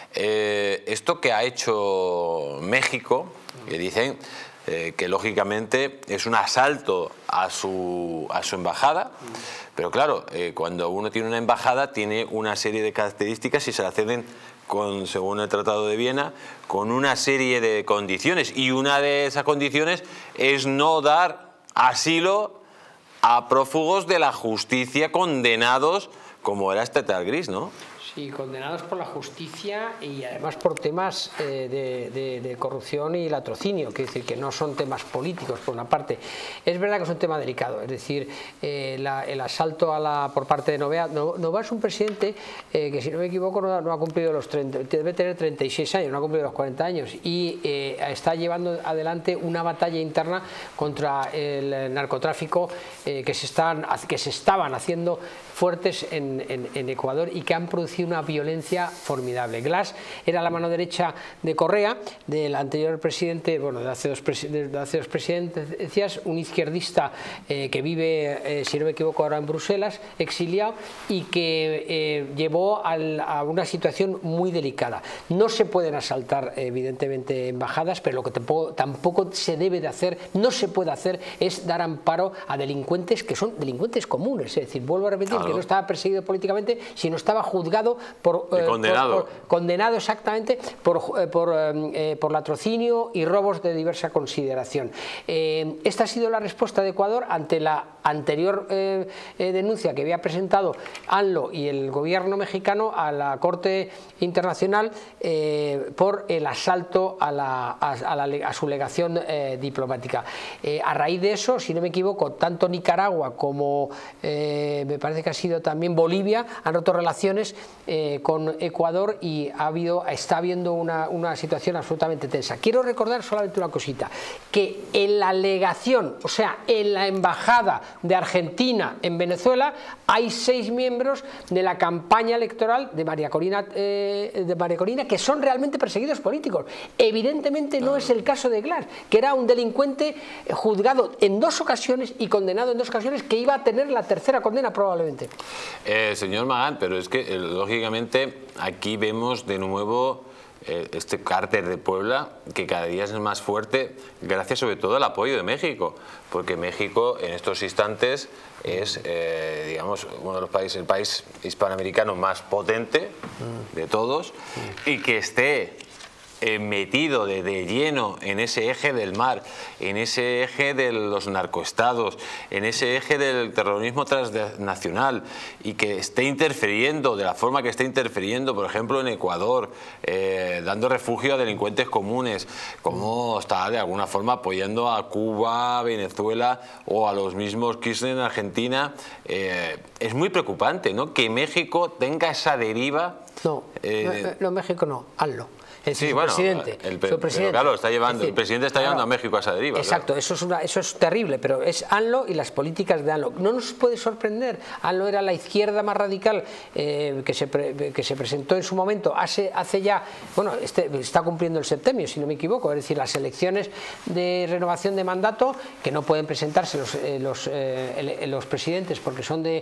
eh, esto que ha hecho México, que dicen eh, que lógicamente es un asalto a su, a su embajada, pero claro, eh, cuando uno tiene una embajada tiene una serie de características y se la ceden con, según el Tratado de Viena, con una serie de condiciones, y una de esas condiciones es no dar asilo a prófugos de la justicia condenados, como era este tal Gris, ¿no? Sí, condenados por la justicia y además por temas eh, de, de, de corrupción y latrocinio, quiere decir que no son temas políticos por una parte. Es verdad que es un tema delicado, es decir, eh, la, el asalto a la, por parte de Noboa. Noboa es un presidente eh, que, si no me equivoco, no, no ha cumplido los treinta, debe tener treinta y seis años, no ha cumplido los cuarenta años, y eh, está llevando adelante una batalla interna contra el narcotráfico eh, que, se están, que se estaban haciendo fuertes en, en, en Ecuador y que han producido una violencia formidable. Gras era la mano derecha de Correa, del anterior presidente, bueno, de hace dos, de hace dos presidencias, un izquierdista eh, que vive, eh, si no me equivoco, ahora en Bruselas, exiliado, y que eh, llevó al, a una situación muy delicada. No se pueden asaltar, evidentemente, embajadas, pero lo que tampoco, tampoco se debe de hacer, no se puede hacer, es dar amparo a delincuentes que son delincuentes comunes. Es decir, vuelvo a repetir, claro, que no estaba perseguido políticamente, sino estaba juzgado acusado por, eh, condenado. por, por condenado exactamente por, eh, por, eh, por latrocinio y robos de diversa consideración. Eh, esta ha sido la respuesta de Ecuador ante la anterior eh, eh, denuncia que había presentado ANLO y el gobierno mexicano a la Corte Internacional eh, por el asalto a, la, a, a, la, a su legación eh, diplomática. Eh, a raíz de eso, si no me equivoco, tanto Nicaragua como eh, me parece que ha sido también Bolivia han roto relaciones eh, con Ecuador y ha habido, está habiendo una, una situación absolutamente tensa. Quiero recordar solamente una cosita, que en la legación, o sea, en la embajada de Argentina en Venezuela hay seis miembros de la campaña electoral de María Corina, eh, de María Corina que son realmente perseguidos políticos. Evidentemente no es el caso de Glass, que era un delincuente juzgado en dos ocasiones y condenado en dos ocasiones, que iba a tener la tercera condena probablemente. Eh, señor Magán, pero es que eh, lógicamente aquí vemos de nuevo este cártel de Puebla, que cada día es más fuerte, gracias sobre todo al apoyo de México, porque México en estos instantes es, eh, digamos, uno de los países, el país hispanoamericano más potente de todos, y que esté eh, metido de, de lleno en ese eje del mar, en ese eje de los narcoestados, en ese eje del terrorismo transnacional, y que esté interfiriendo de la forma que está interfiriendo, por ejemplo, en Ecuador, eh, dando refugio a delincuentes comunes, como está de alguna forma apoyando a Cuba, Venezuela o a los mismos Kirchner en Argentina. Eh, es muy preocupante, ¿no?, que México tenga esa deriva. No, eh, no, no México no, hazlo. El sí, bueno, presidente, el, su presidente. Pero claro, está llevando, decir, el presidente está llevando claro, a México a esa deriva. Exacto, claro. eso, es una, eso es terrible, pero es ANLO y las políticas de ANLO. No nos puede sorprender, ANLO era la izquierda más radical eh, que, se pre, que se presentó en su momento, hace, hace ya, bueno, este, está cumpliendo el septenio, si no me equivoco, es decir, las elecciones de renovación de mandato, que no pueden presentarse los, eh, los, eh, los presidentes porque son de,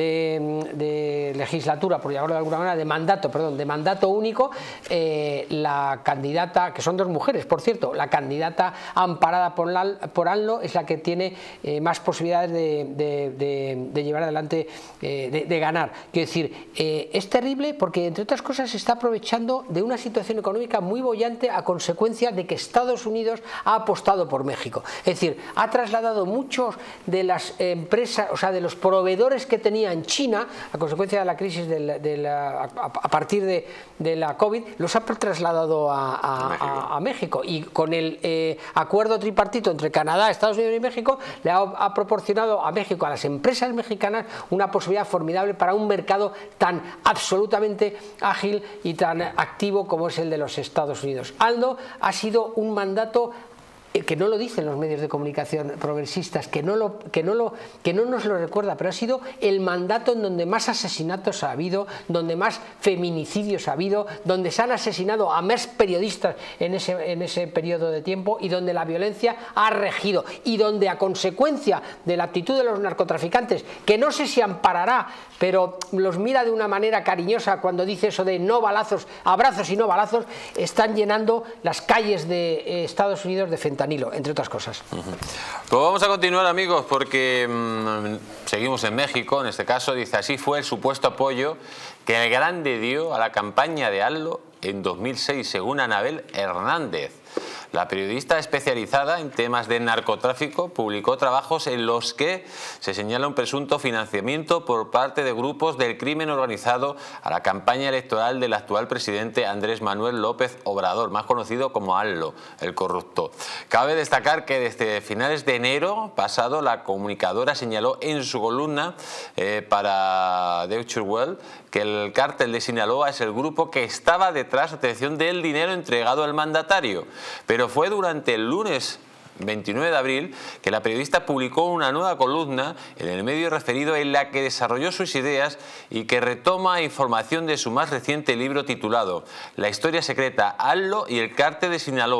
de, de legislatura, por llamarlo de alguna manera, de mandato, perdón, de mandato único, eh, la candidata, que son dos mujeres, por cierto, la candidata amparada por, la, por ANLO es la que tiene eh, más posibilidades de, de, de, de llevar adelante, eh, de, de ganar. Quiero decir, eh, es terrible porque, entre otras cosas, se está aprovechando de una situación económica muy boyante a consecuencia de que Estados Unidos ha apostado por México. Es decir, ha trasladado muchos de las empresas, o sea, de los proveedores que tenía en China, a consecuencia de la crisis de la, de la, a, a partir de, de la COVID, los ha trasladado a, a México. A, a México, y con el eh, acuerdo tripartito entre Canadá, Estados Unidos y México le ha, ha proporcionado a México, a las empresas mexicanas, una posibilidad formidable para un mercado tan absolutamente ágil y tan activo como es el de los Estados Unidos. ANLO ha sido un mandato que no lo dicen los medios de comunicación progresistas, que no, lo, que, no lo, que no nos lo recuerda, pero ha sido el mandato en donde más asesinatos ha habido, donde más feminicidios ha habido, donde se han asesinado a más periodistas en ese, en ese periodo de tiempo, y donde la violencia ha regido, y donde, a consecuencia de la actitud de los narcotraficantes, que no sé si amparará, pero los mira de una manera cariñosa cuando dice eso de no balazos, abrazos y no balazos, están llenando las calles de eh, Estados Unidos de fentanilo, entre otras cosas. Uh-huh. Pues vamos a continuar, amigos, porque mmm, seguimos en México. En este caso dice: así fue el supuesto apoyo que el Grande dio a la campaña de ANLO en dos mil seis, según Anabel Hernández. La periodista especializada en temas de narcotráfico publicó trabajos en los que se señala un presunto financiamiento por parte de grupos del crimen organizado a la campaña electoral del actual presidente Andrés Manuel López Obrador, más conocido como ANLO, el corrupto. Cabe destacar que desde finales de enero pasado la comunicadora señaló en su columna eh, para Deutsche Welle que el cártel de Sinaloa es el grupo que estaba detrás, atención, del dinero entregado al mandatario. Pero fue durante el lunes veintinueve de abril que la periodista publicó una nueva columna en el medio referido, en la que desarrolló sus ideas y que retoma información de su más reciente libro titulado La historia secreta, ANLO y el cártel de Sinaloa,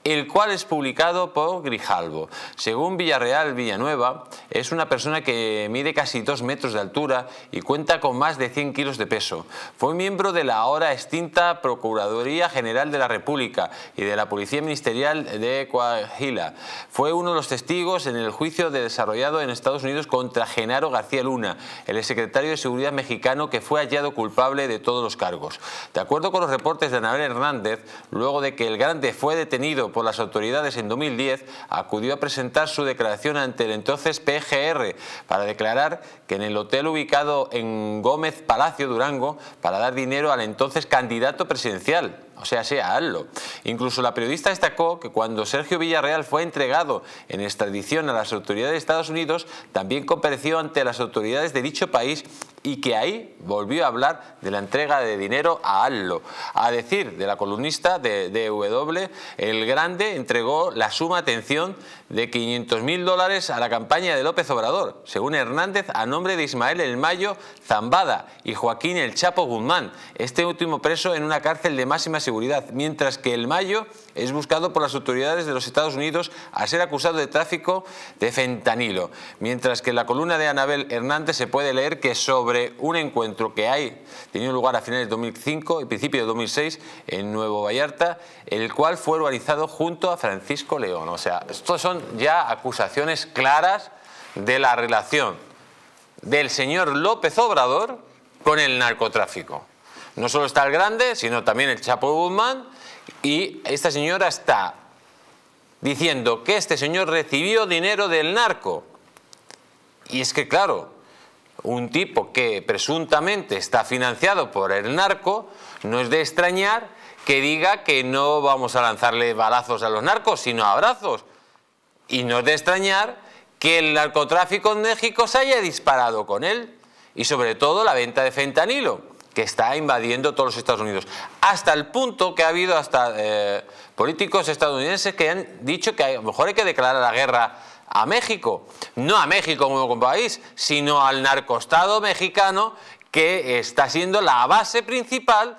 el cual es publicado por Grijalbo. Según Villarreal Villanueva, es una persona que mide casi dos metros de altura y cuenta con más de cien kilos de peso. Fue miembro de la ahora extinta Procuraduría General de la República y de la Policía Ministerial de Coahuila. Fue uno de los testigos en el juicio desarrollado en Estados Unidos contra Genaro García Luna, el exsecretario de Seguridad mexicano que fue hallado culpable de todos los cargos. De acuerdo con los reportes de Anabel Hernández, luego de que el Grande fue detenido por las autoridades en dos mil diez, acudió a presentar su declaración ante el entonces P G R para declarar que en el hotel ubicado en Gómez Palacio, Durango, para dar dinero al entonces candidato presidencial, o sea, sea hazlo. Incluso la periodista destacó que cuando Sergio Villarreal fue entregado en extradición a las autoridades de Estados Unidos, también compareció ante las autoridades de dicho país y que ahí volvió a hablar de la entrega de dinero a hazlo. A decir de la columnista de D W, el Grande entregó la suma, atención, de quinientos mil dólares a la campaña de López Obrador, según Hernández, a nombre de Ismael El Mayo Zambada y Joaquín El Chapo Guzmán, este último preso en una cárcel de máxima seguridad, mientras que El Mayo es buscado por las autoridades de los Estados Unidos a ser acusado de tráfico de fentanilo. Mientras que en la columna de Anabel Hernández se puede leer que sobre un encuentro que hay tenido lugar a finales de dos mil cinco y principios de dos mil seis en Nuevo Vallarta, el cual fue organizado junto a Francisco León. O sea, estos son ya acusaciones claras de la relación del señor López Obrador con el narcotráfico. No solo está el Grande, sino también el Chapo Guzmán, y esta señora está diciendo que este señor recibió dinero del narco. Y es que, claro, un tipo que presuntamente está financiado por el narco, no es de extrañar que diga que no vamos a lanzarle balazos a los narcos, sino abrazos. Y no es de extrañar que el narcotráfico en México se haya disparado con él, y sobre todo la venta de fentanilo, que está invadiendo todos los Estados Unidos, hasta el punto que ha habido hasta eh, políticos estadounidenses que han dicho que a lo mejor hay que declarar la guerra a México, no a México como país, sino al narcoestado mexicano, que está siendo la base principal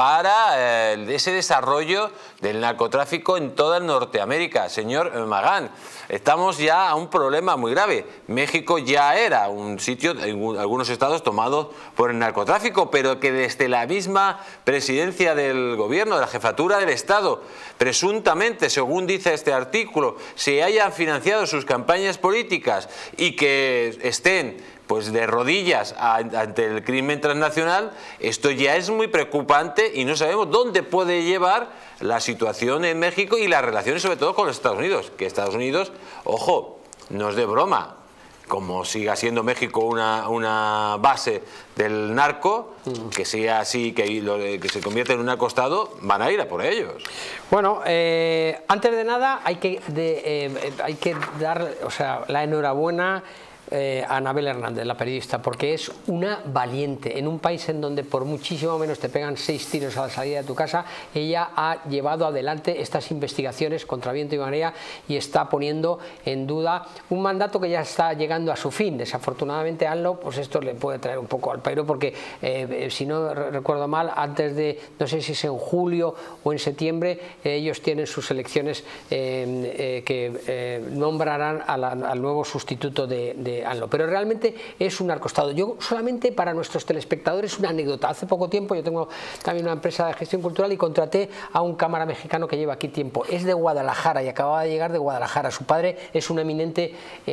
para eh, ese desarrollo del narcotráfico en toda Norteamérica. Señor Magán, estamos ya a un problema muy grave. México ya era un sitio, en algunos estados, tomado por el narcotráfico, pero que desde la misma presidencia del gobierno, de la jefatura del Estado, presuntamente, según dice este artículo, se hayan financiado sus campañas políticas y que estén pues de rodillas ante el crimen transnacional, esto ya es muy preocupante y no sabemos dónde puede llevar la situación en México y las relaciones sobre todo con los Estados Unidos, que Estados Unidos, ojo, no es de broma, como siga siendo México una, una base del narco, mm. que sea así, que, lo, que se convierte en un narcoestado, van a ir a por ellos. Bueno, eh, antes de nada hay que, de, eh, hay que dar, o sea, la enhorabuena Eh, a Anabel Hernández, la periodista, porque es una valiente. En un país en donde por muchísimo menos te pegan seis tiros a la salida de tu casa, ella ha llevado adelante estas investigaciones contra viento y marea y está poniendo en duda un mandato que ya está llegando a su fin. Desafortunadamente, ANLO, pues esto le puede traer un poco al pairo, porque eh, si no recuerdo mal, antes de, no sé si es en julio o en septiembre, eh, ellos tienen sus elecciones eh, eh, que eh, nombrarán a la, al nuevo sustituto de, de ANLO, pero realmente es un narcoestado. Yo solamente para nuestros telespectadores una anécdota. Hace poco tiempo yo tengo también una empresa de gestión cultural y contraté a un cámara mexicano que lleva aquí tiempo. Es de Guadalajara y acababa de llegar de Guadalajara. Su padre es un eminente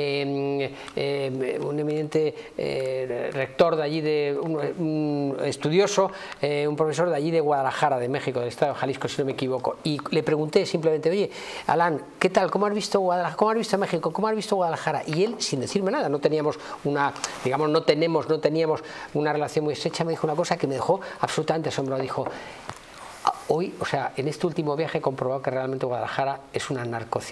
eh, eh, un eminente eh, rector de allí, de un, un estudioso, eh, un profesor de allí de Guadalajara, de México, del estado de Jalisco, si no me equivoco. Y le pregunté simplemente, oye, Alan, ¿qué tal? ¿Cómo has visto Guadalajara? ¿Cómo has visto México? ¿Cómo has visto Guadalajara? Y él, sin decirme nada, no teníamos una, digamos, no tenemos, no teníamos una relación muy estrecha, me dijo una cosa que me dejó absolutamente asombrado. Dijo, hoy, o sea, en este último viaje he comprobado que realmente Guadalajara es una narcociudad.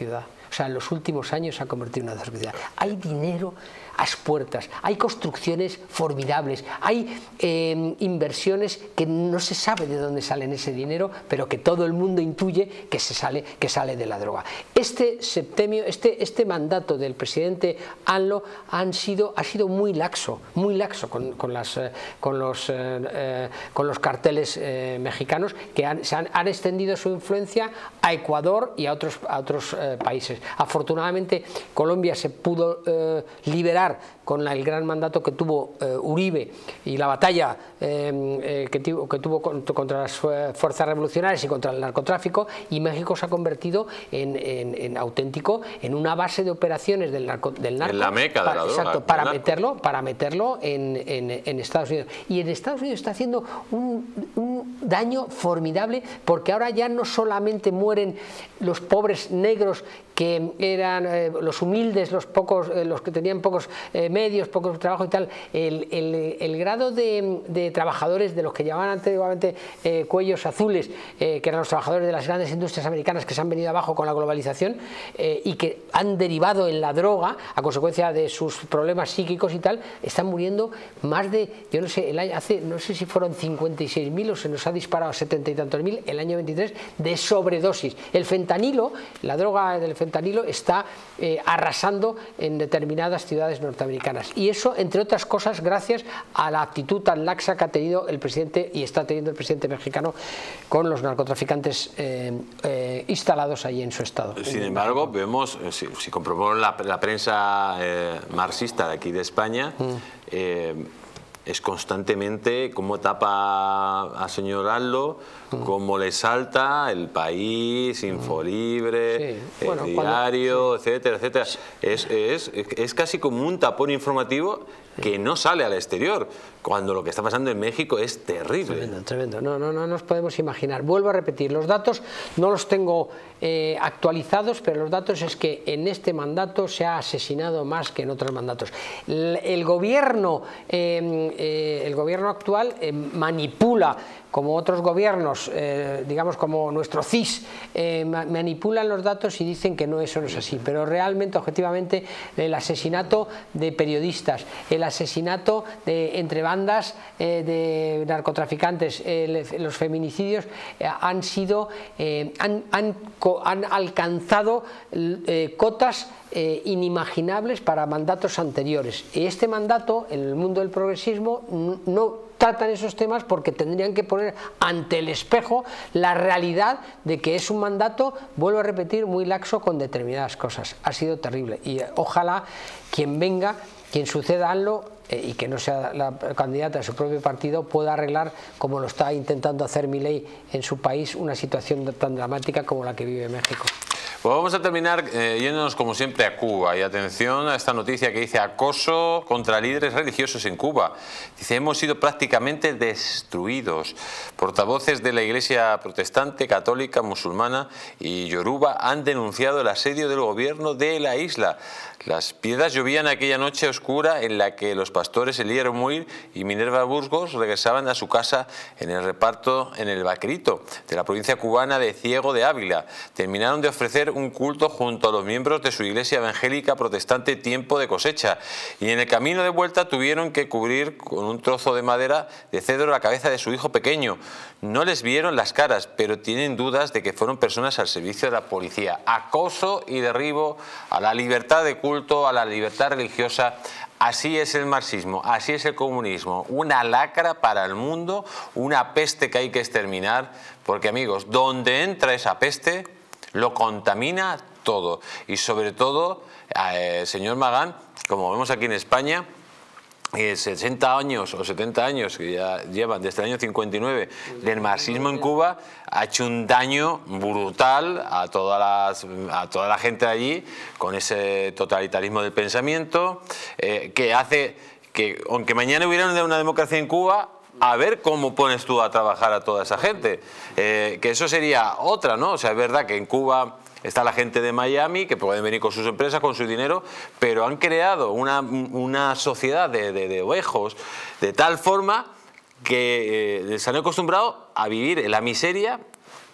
O sea, en los últimos años se ha convertido en una drogadicción. Hay dinero a las puertas, hay construcciones formidables, hay eh, inversiones que no se sabe de dónde salen ese dinero, pero que todo el mundo intuye que se sale, que sale de la droga. Este septemio, este, este mandato del presidente AMLO han sido, ha sido muy laxo, muy laxo con, con, las, eh, con, los, eh, eh, con los carteles eh, mexicanos que han, se han, han extendido su influencia a Ecuador y a otros, a otros eh, países. Afortunadamente Colombia se pudo eh, liberar con la, el gran mandato que tuvo eh, Uribe y la batalla eh, eh, que, tuvo, que tuvo contra las fuerzas revolucionarias y contra el narcotráfico, y México se ha convertido en, en, en auténtico, en una base de operaciones del narco, del narco en la meca para, de la droga, exacto, para meterlo, para meterlo en, en, en Estados Unidos. Y en Estados Unidos está haciendo un, un daño formidable, porque ahora ya no solamente mueren los pobres negros que eran eh, los humildes, los pocos, eh, los que tenían pocos eh, medios, pocos trabajos y tal, el, el, el grado de, de trabajadores de los que llamaban antiguamente eh, cuellos azules, eh, que eran los trabajadores de las grandes industrias americanas que se han venido abajo con la globalización eh, y que han derivado en la droga a consecuencia de sus problemas psíquicos y tal, están muriendo más de, yo no sé, el año, hace, no sé si fueron cincuenta y seis mil o se nos ha disparado a setenta y tantos mil el año veintitrés de sobredosis. El fentanilo, la droga del fentanilo, fentanilo está eh, arrasando en determinadas ciudades norteamericanas, y eso, entre otras cosas, gracias a la actitud tan laxa que ha tenido el presidente y está teniendo el presidente mexicano con los narcotraficantes eh, eh, instalados allí en su estado. Sin embargo, vemos, si, si comprobamos la, la prensa eh, marxista de aquí de España, mm. eh, es constantemente cómo tapa a señor AMLO, mm. cómo le salta El País, Infolibre, sí. El bueno, Diario, cuando... etcétera, etcétera. Es, es, es casi como un tapón informativo que no sale al exterior, cuando lo que está pasando en México es terrible. Tremendo, tremendo. No, no, no nos podemos imaginar. Vuelvo a repetir, los datos no los tengo eh, actualizados, pero los datos es que en este mandato se ha asesinado más que en otros mandatos. El, el gobierno, eh, eh, el gobierno actual eh, manipula, como otros gobiernos, eh, digamos como nuestro C I S, eh, manipulan los datos y dicen que no, eso no es así, pero realmente, objetivamente, el asesinato de periodistas, el asesinato de, entre bandas eh, de narcotraficantes, eh, los feminicidios eh, han sido, eh, han, han, han alcanzado eh, cotas Eh, inimaginables para mandatos anteriores. Y este mandato, en el mundo del progresismo, no tratan esos temas porque tendrían que poner ante el espejo la realidad de que es un mandato, vuelvo a repetir, muy laxo con determinadas cosas. Ha sido terrible, y ojalá quien venga, quien suceda a AMLO, eh, y que no sea la candidata de su propio partido, pueda arreglar, como lo está intentando hacer Milei en su país, una situación tan dramática como la que vive México. Pues vamos a terminar eh, yéndonos como siempre a Cuba, y atención a esta noticia que dice: acoso contra líderes religiosos en Cuba. Dice: hemos sido prácticamente destruidos. Portavoces de la Iglesia protestante, católica, musulmana y yoruba han denunciado el asedio del gobierno de la isla. Las piedras llovían aquella noche oscura en la que los pastores Elías Muir y Minerva Burgos regresaban a su casa en el reparto en el Vaquerito de la provincia cubana de Ciego de Ávila. Terminaron de ofrecer un culto junto a los miembros de su iglesia evangélica protestante Tiempo de Cosecha, y en el camino de vuelta tuvieron que cubrir con un trozo de madera de cedro la cabeza de su hijo pequeño. No les vieron las caras, pero tienen dudas de que fueron personas al servicio de la policía. Acoso y derribo a la libertad de culto, a la libertad religiosa. Así es el marxismo, así es el comunismo, una lacra para el mundo, una peste que hay que exterminar, porque, amigos, donde entra esa peste lo contamina todo. Y sobre todo, eh, señor Magán, como vemos aquí en España, eh, sesenta años o setenta años que ya llevan desde el año cincuenta y nueve del marxismo en Cuba, ha hecho un daño brutal a toda, las, a toda la gente de allí, con ese totalitarismo del pensamiento, eh, que hace que, aunque mañana hubiera una democracia en Cuba, a ver cómo pones tú a trabajar a toda esa gente, eh, que eso sería otra, ¿no? O sea, es verdad que en Cuba está la gente de Miami, que pueden venir con sus empresas, con su dinero, pero han creado una, una sociedad de, de, de ovejos de tal forma que eh, se han acostumbrado a vivir en la miseria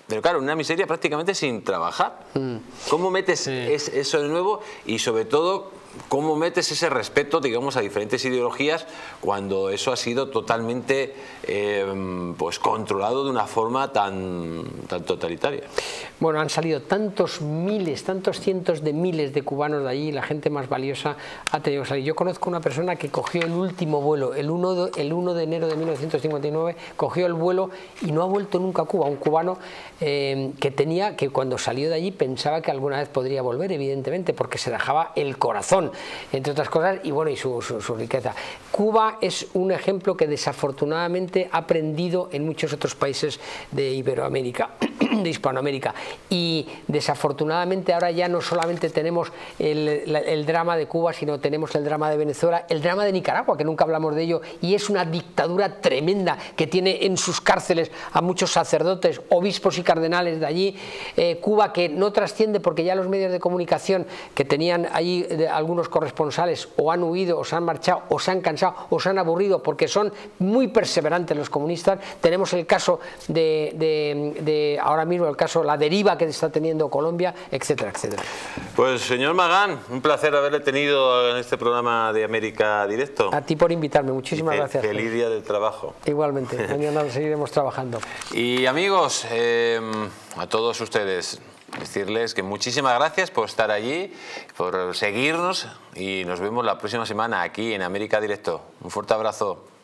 pero claro, una miseria prácticamente sin trabajar. Mm. ¿Cómo metes sí. es, eso de nuevo y sobre todo cómo metes ese respeto, digamos, a diferentes ideologías cuando eso ha sido totalmente eh, pues controlado de una forma tan, tan totalitaria? Bueno, han salido tantos miles, tantos cientos de miles de cubanos de allí, la gente más valiosa ha tenido que salir. Yo conozco una persona que cogió el último vuelo, el uno de, el uno de enero de mil novecientos cincuenta y nueve, cogió el vuelo y no ha vuelto nunca a Cuba. Un cubano eh, que tenía, que cuando salió de allí pensaba que alguna vez podría volver, evidentemente, porque se dejaba el corazón, entre otras cosas, y bueno, y su, su, su riqueza. Cuba es un ejemplo que desafortunadamente ha aprendido en muchos otros países de Iberoamérica, de Hispanoamérica, y desafortunadamente ahora ya no solamente tenemos el, el, el drama de Cuba, sino tenemos el drama de Venezuela, el drama de Nicaragua, que nunca hablamos de ello, y es una dictadura tremenda que tiene en sus cárceles a muchos sacerdotes, obispos y cardenales de allí. eh, Cuba, que no trasciende porque ya los medios de comunicación que tenían allí de, algunos corresponsales o han huido, o se han marchado, o se han cansado, o se han aburrido, porque son muy perseverantes los comunistas. Tenemos el caso de, de, de ahora mismo, el caso, la deriva que está teniendo Colombia, etcétera, etcétera. Pues señor Magán, un placer haberle tenido en este programa de América Directo. A ti por invitarme, muchísimas fe, gracias. Feliz día del trabajo. Igualmente, mañana seguiremos trabajando. Y amigos, eh, a todos ustedes, decirles que muchísimas gracias por estar allí, por seguirnos y nos vemos la próxima semana aquí en América Directo. Un fuerte abrazo.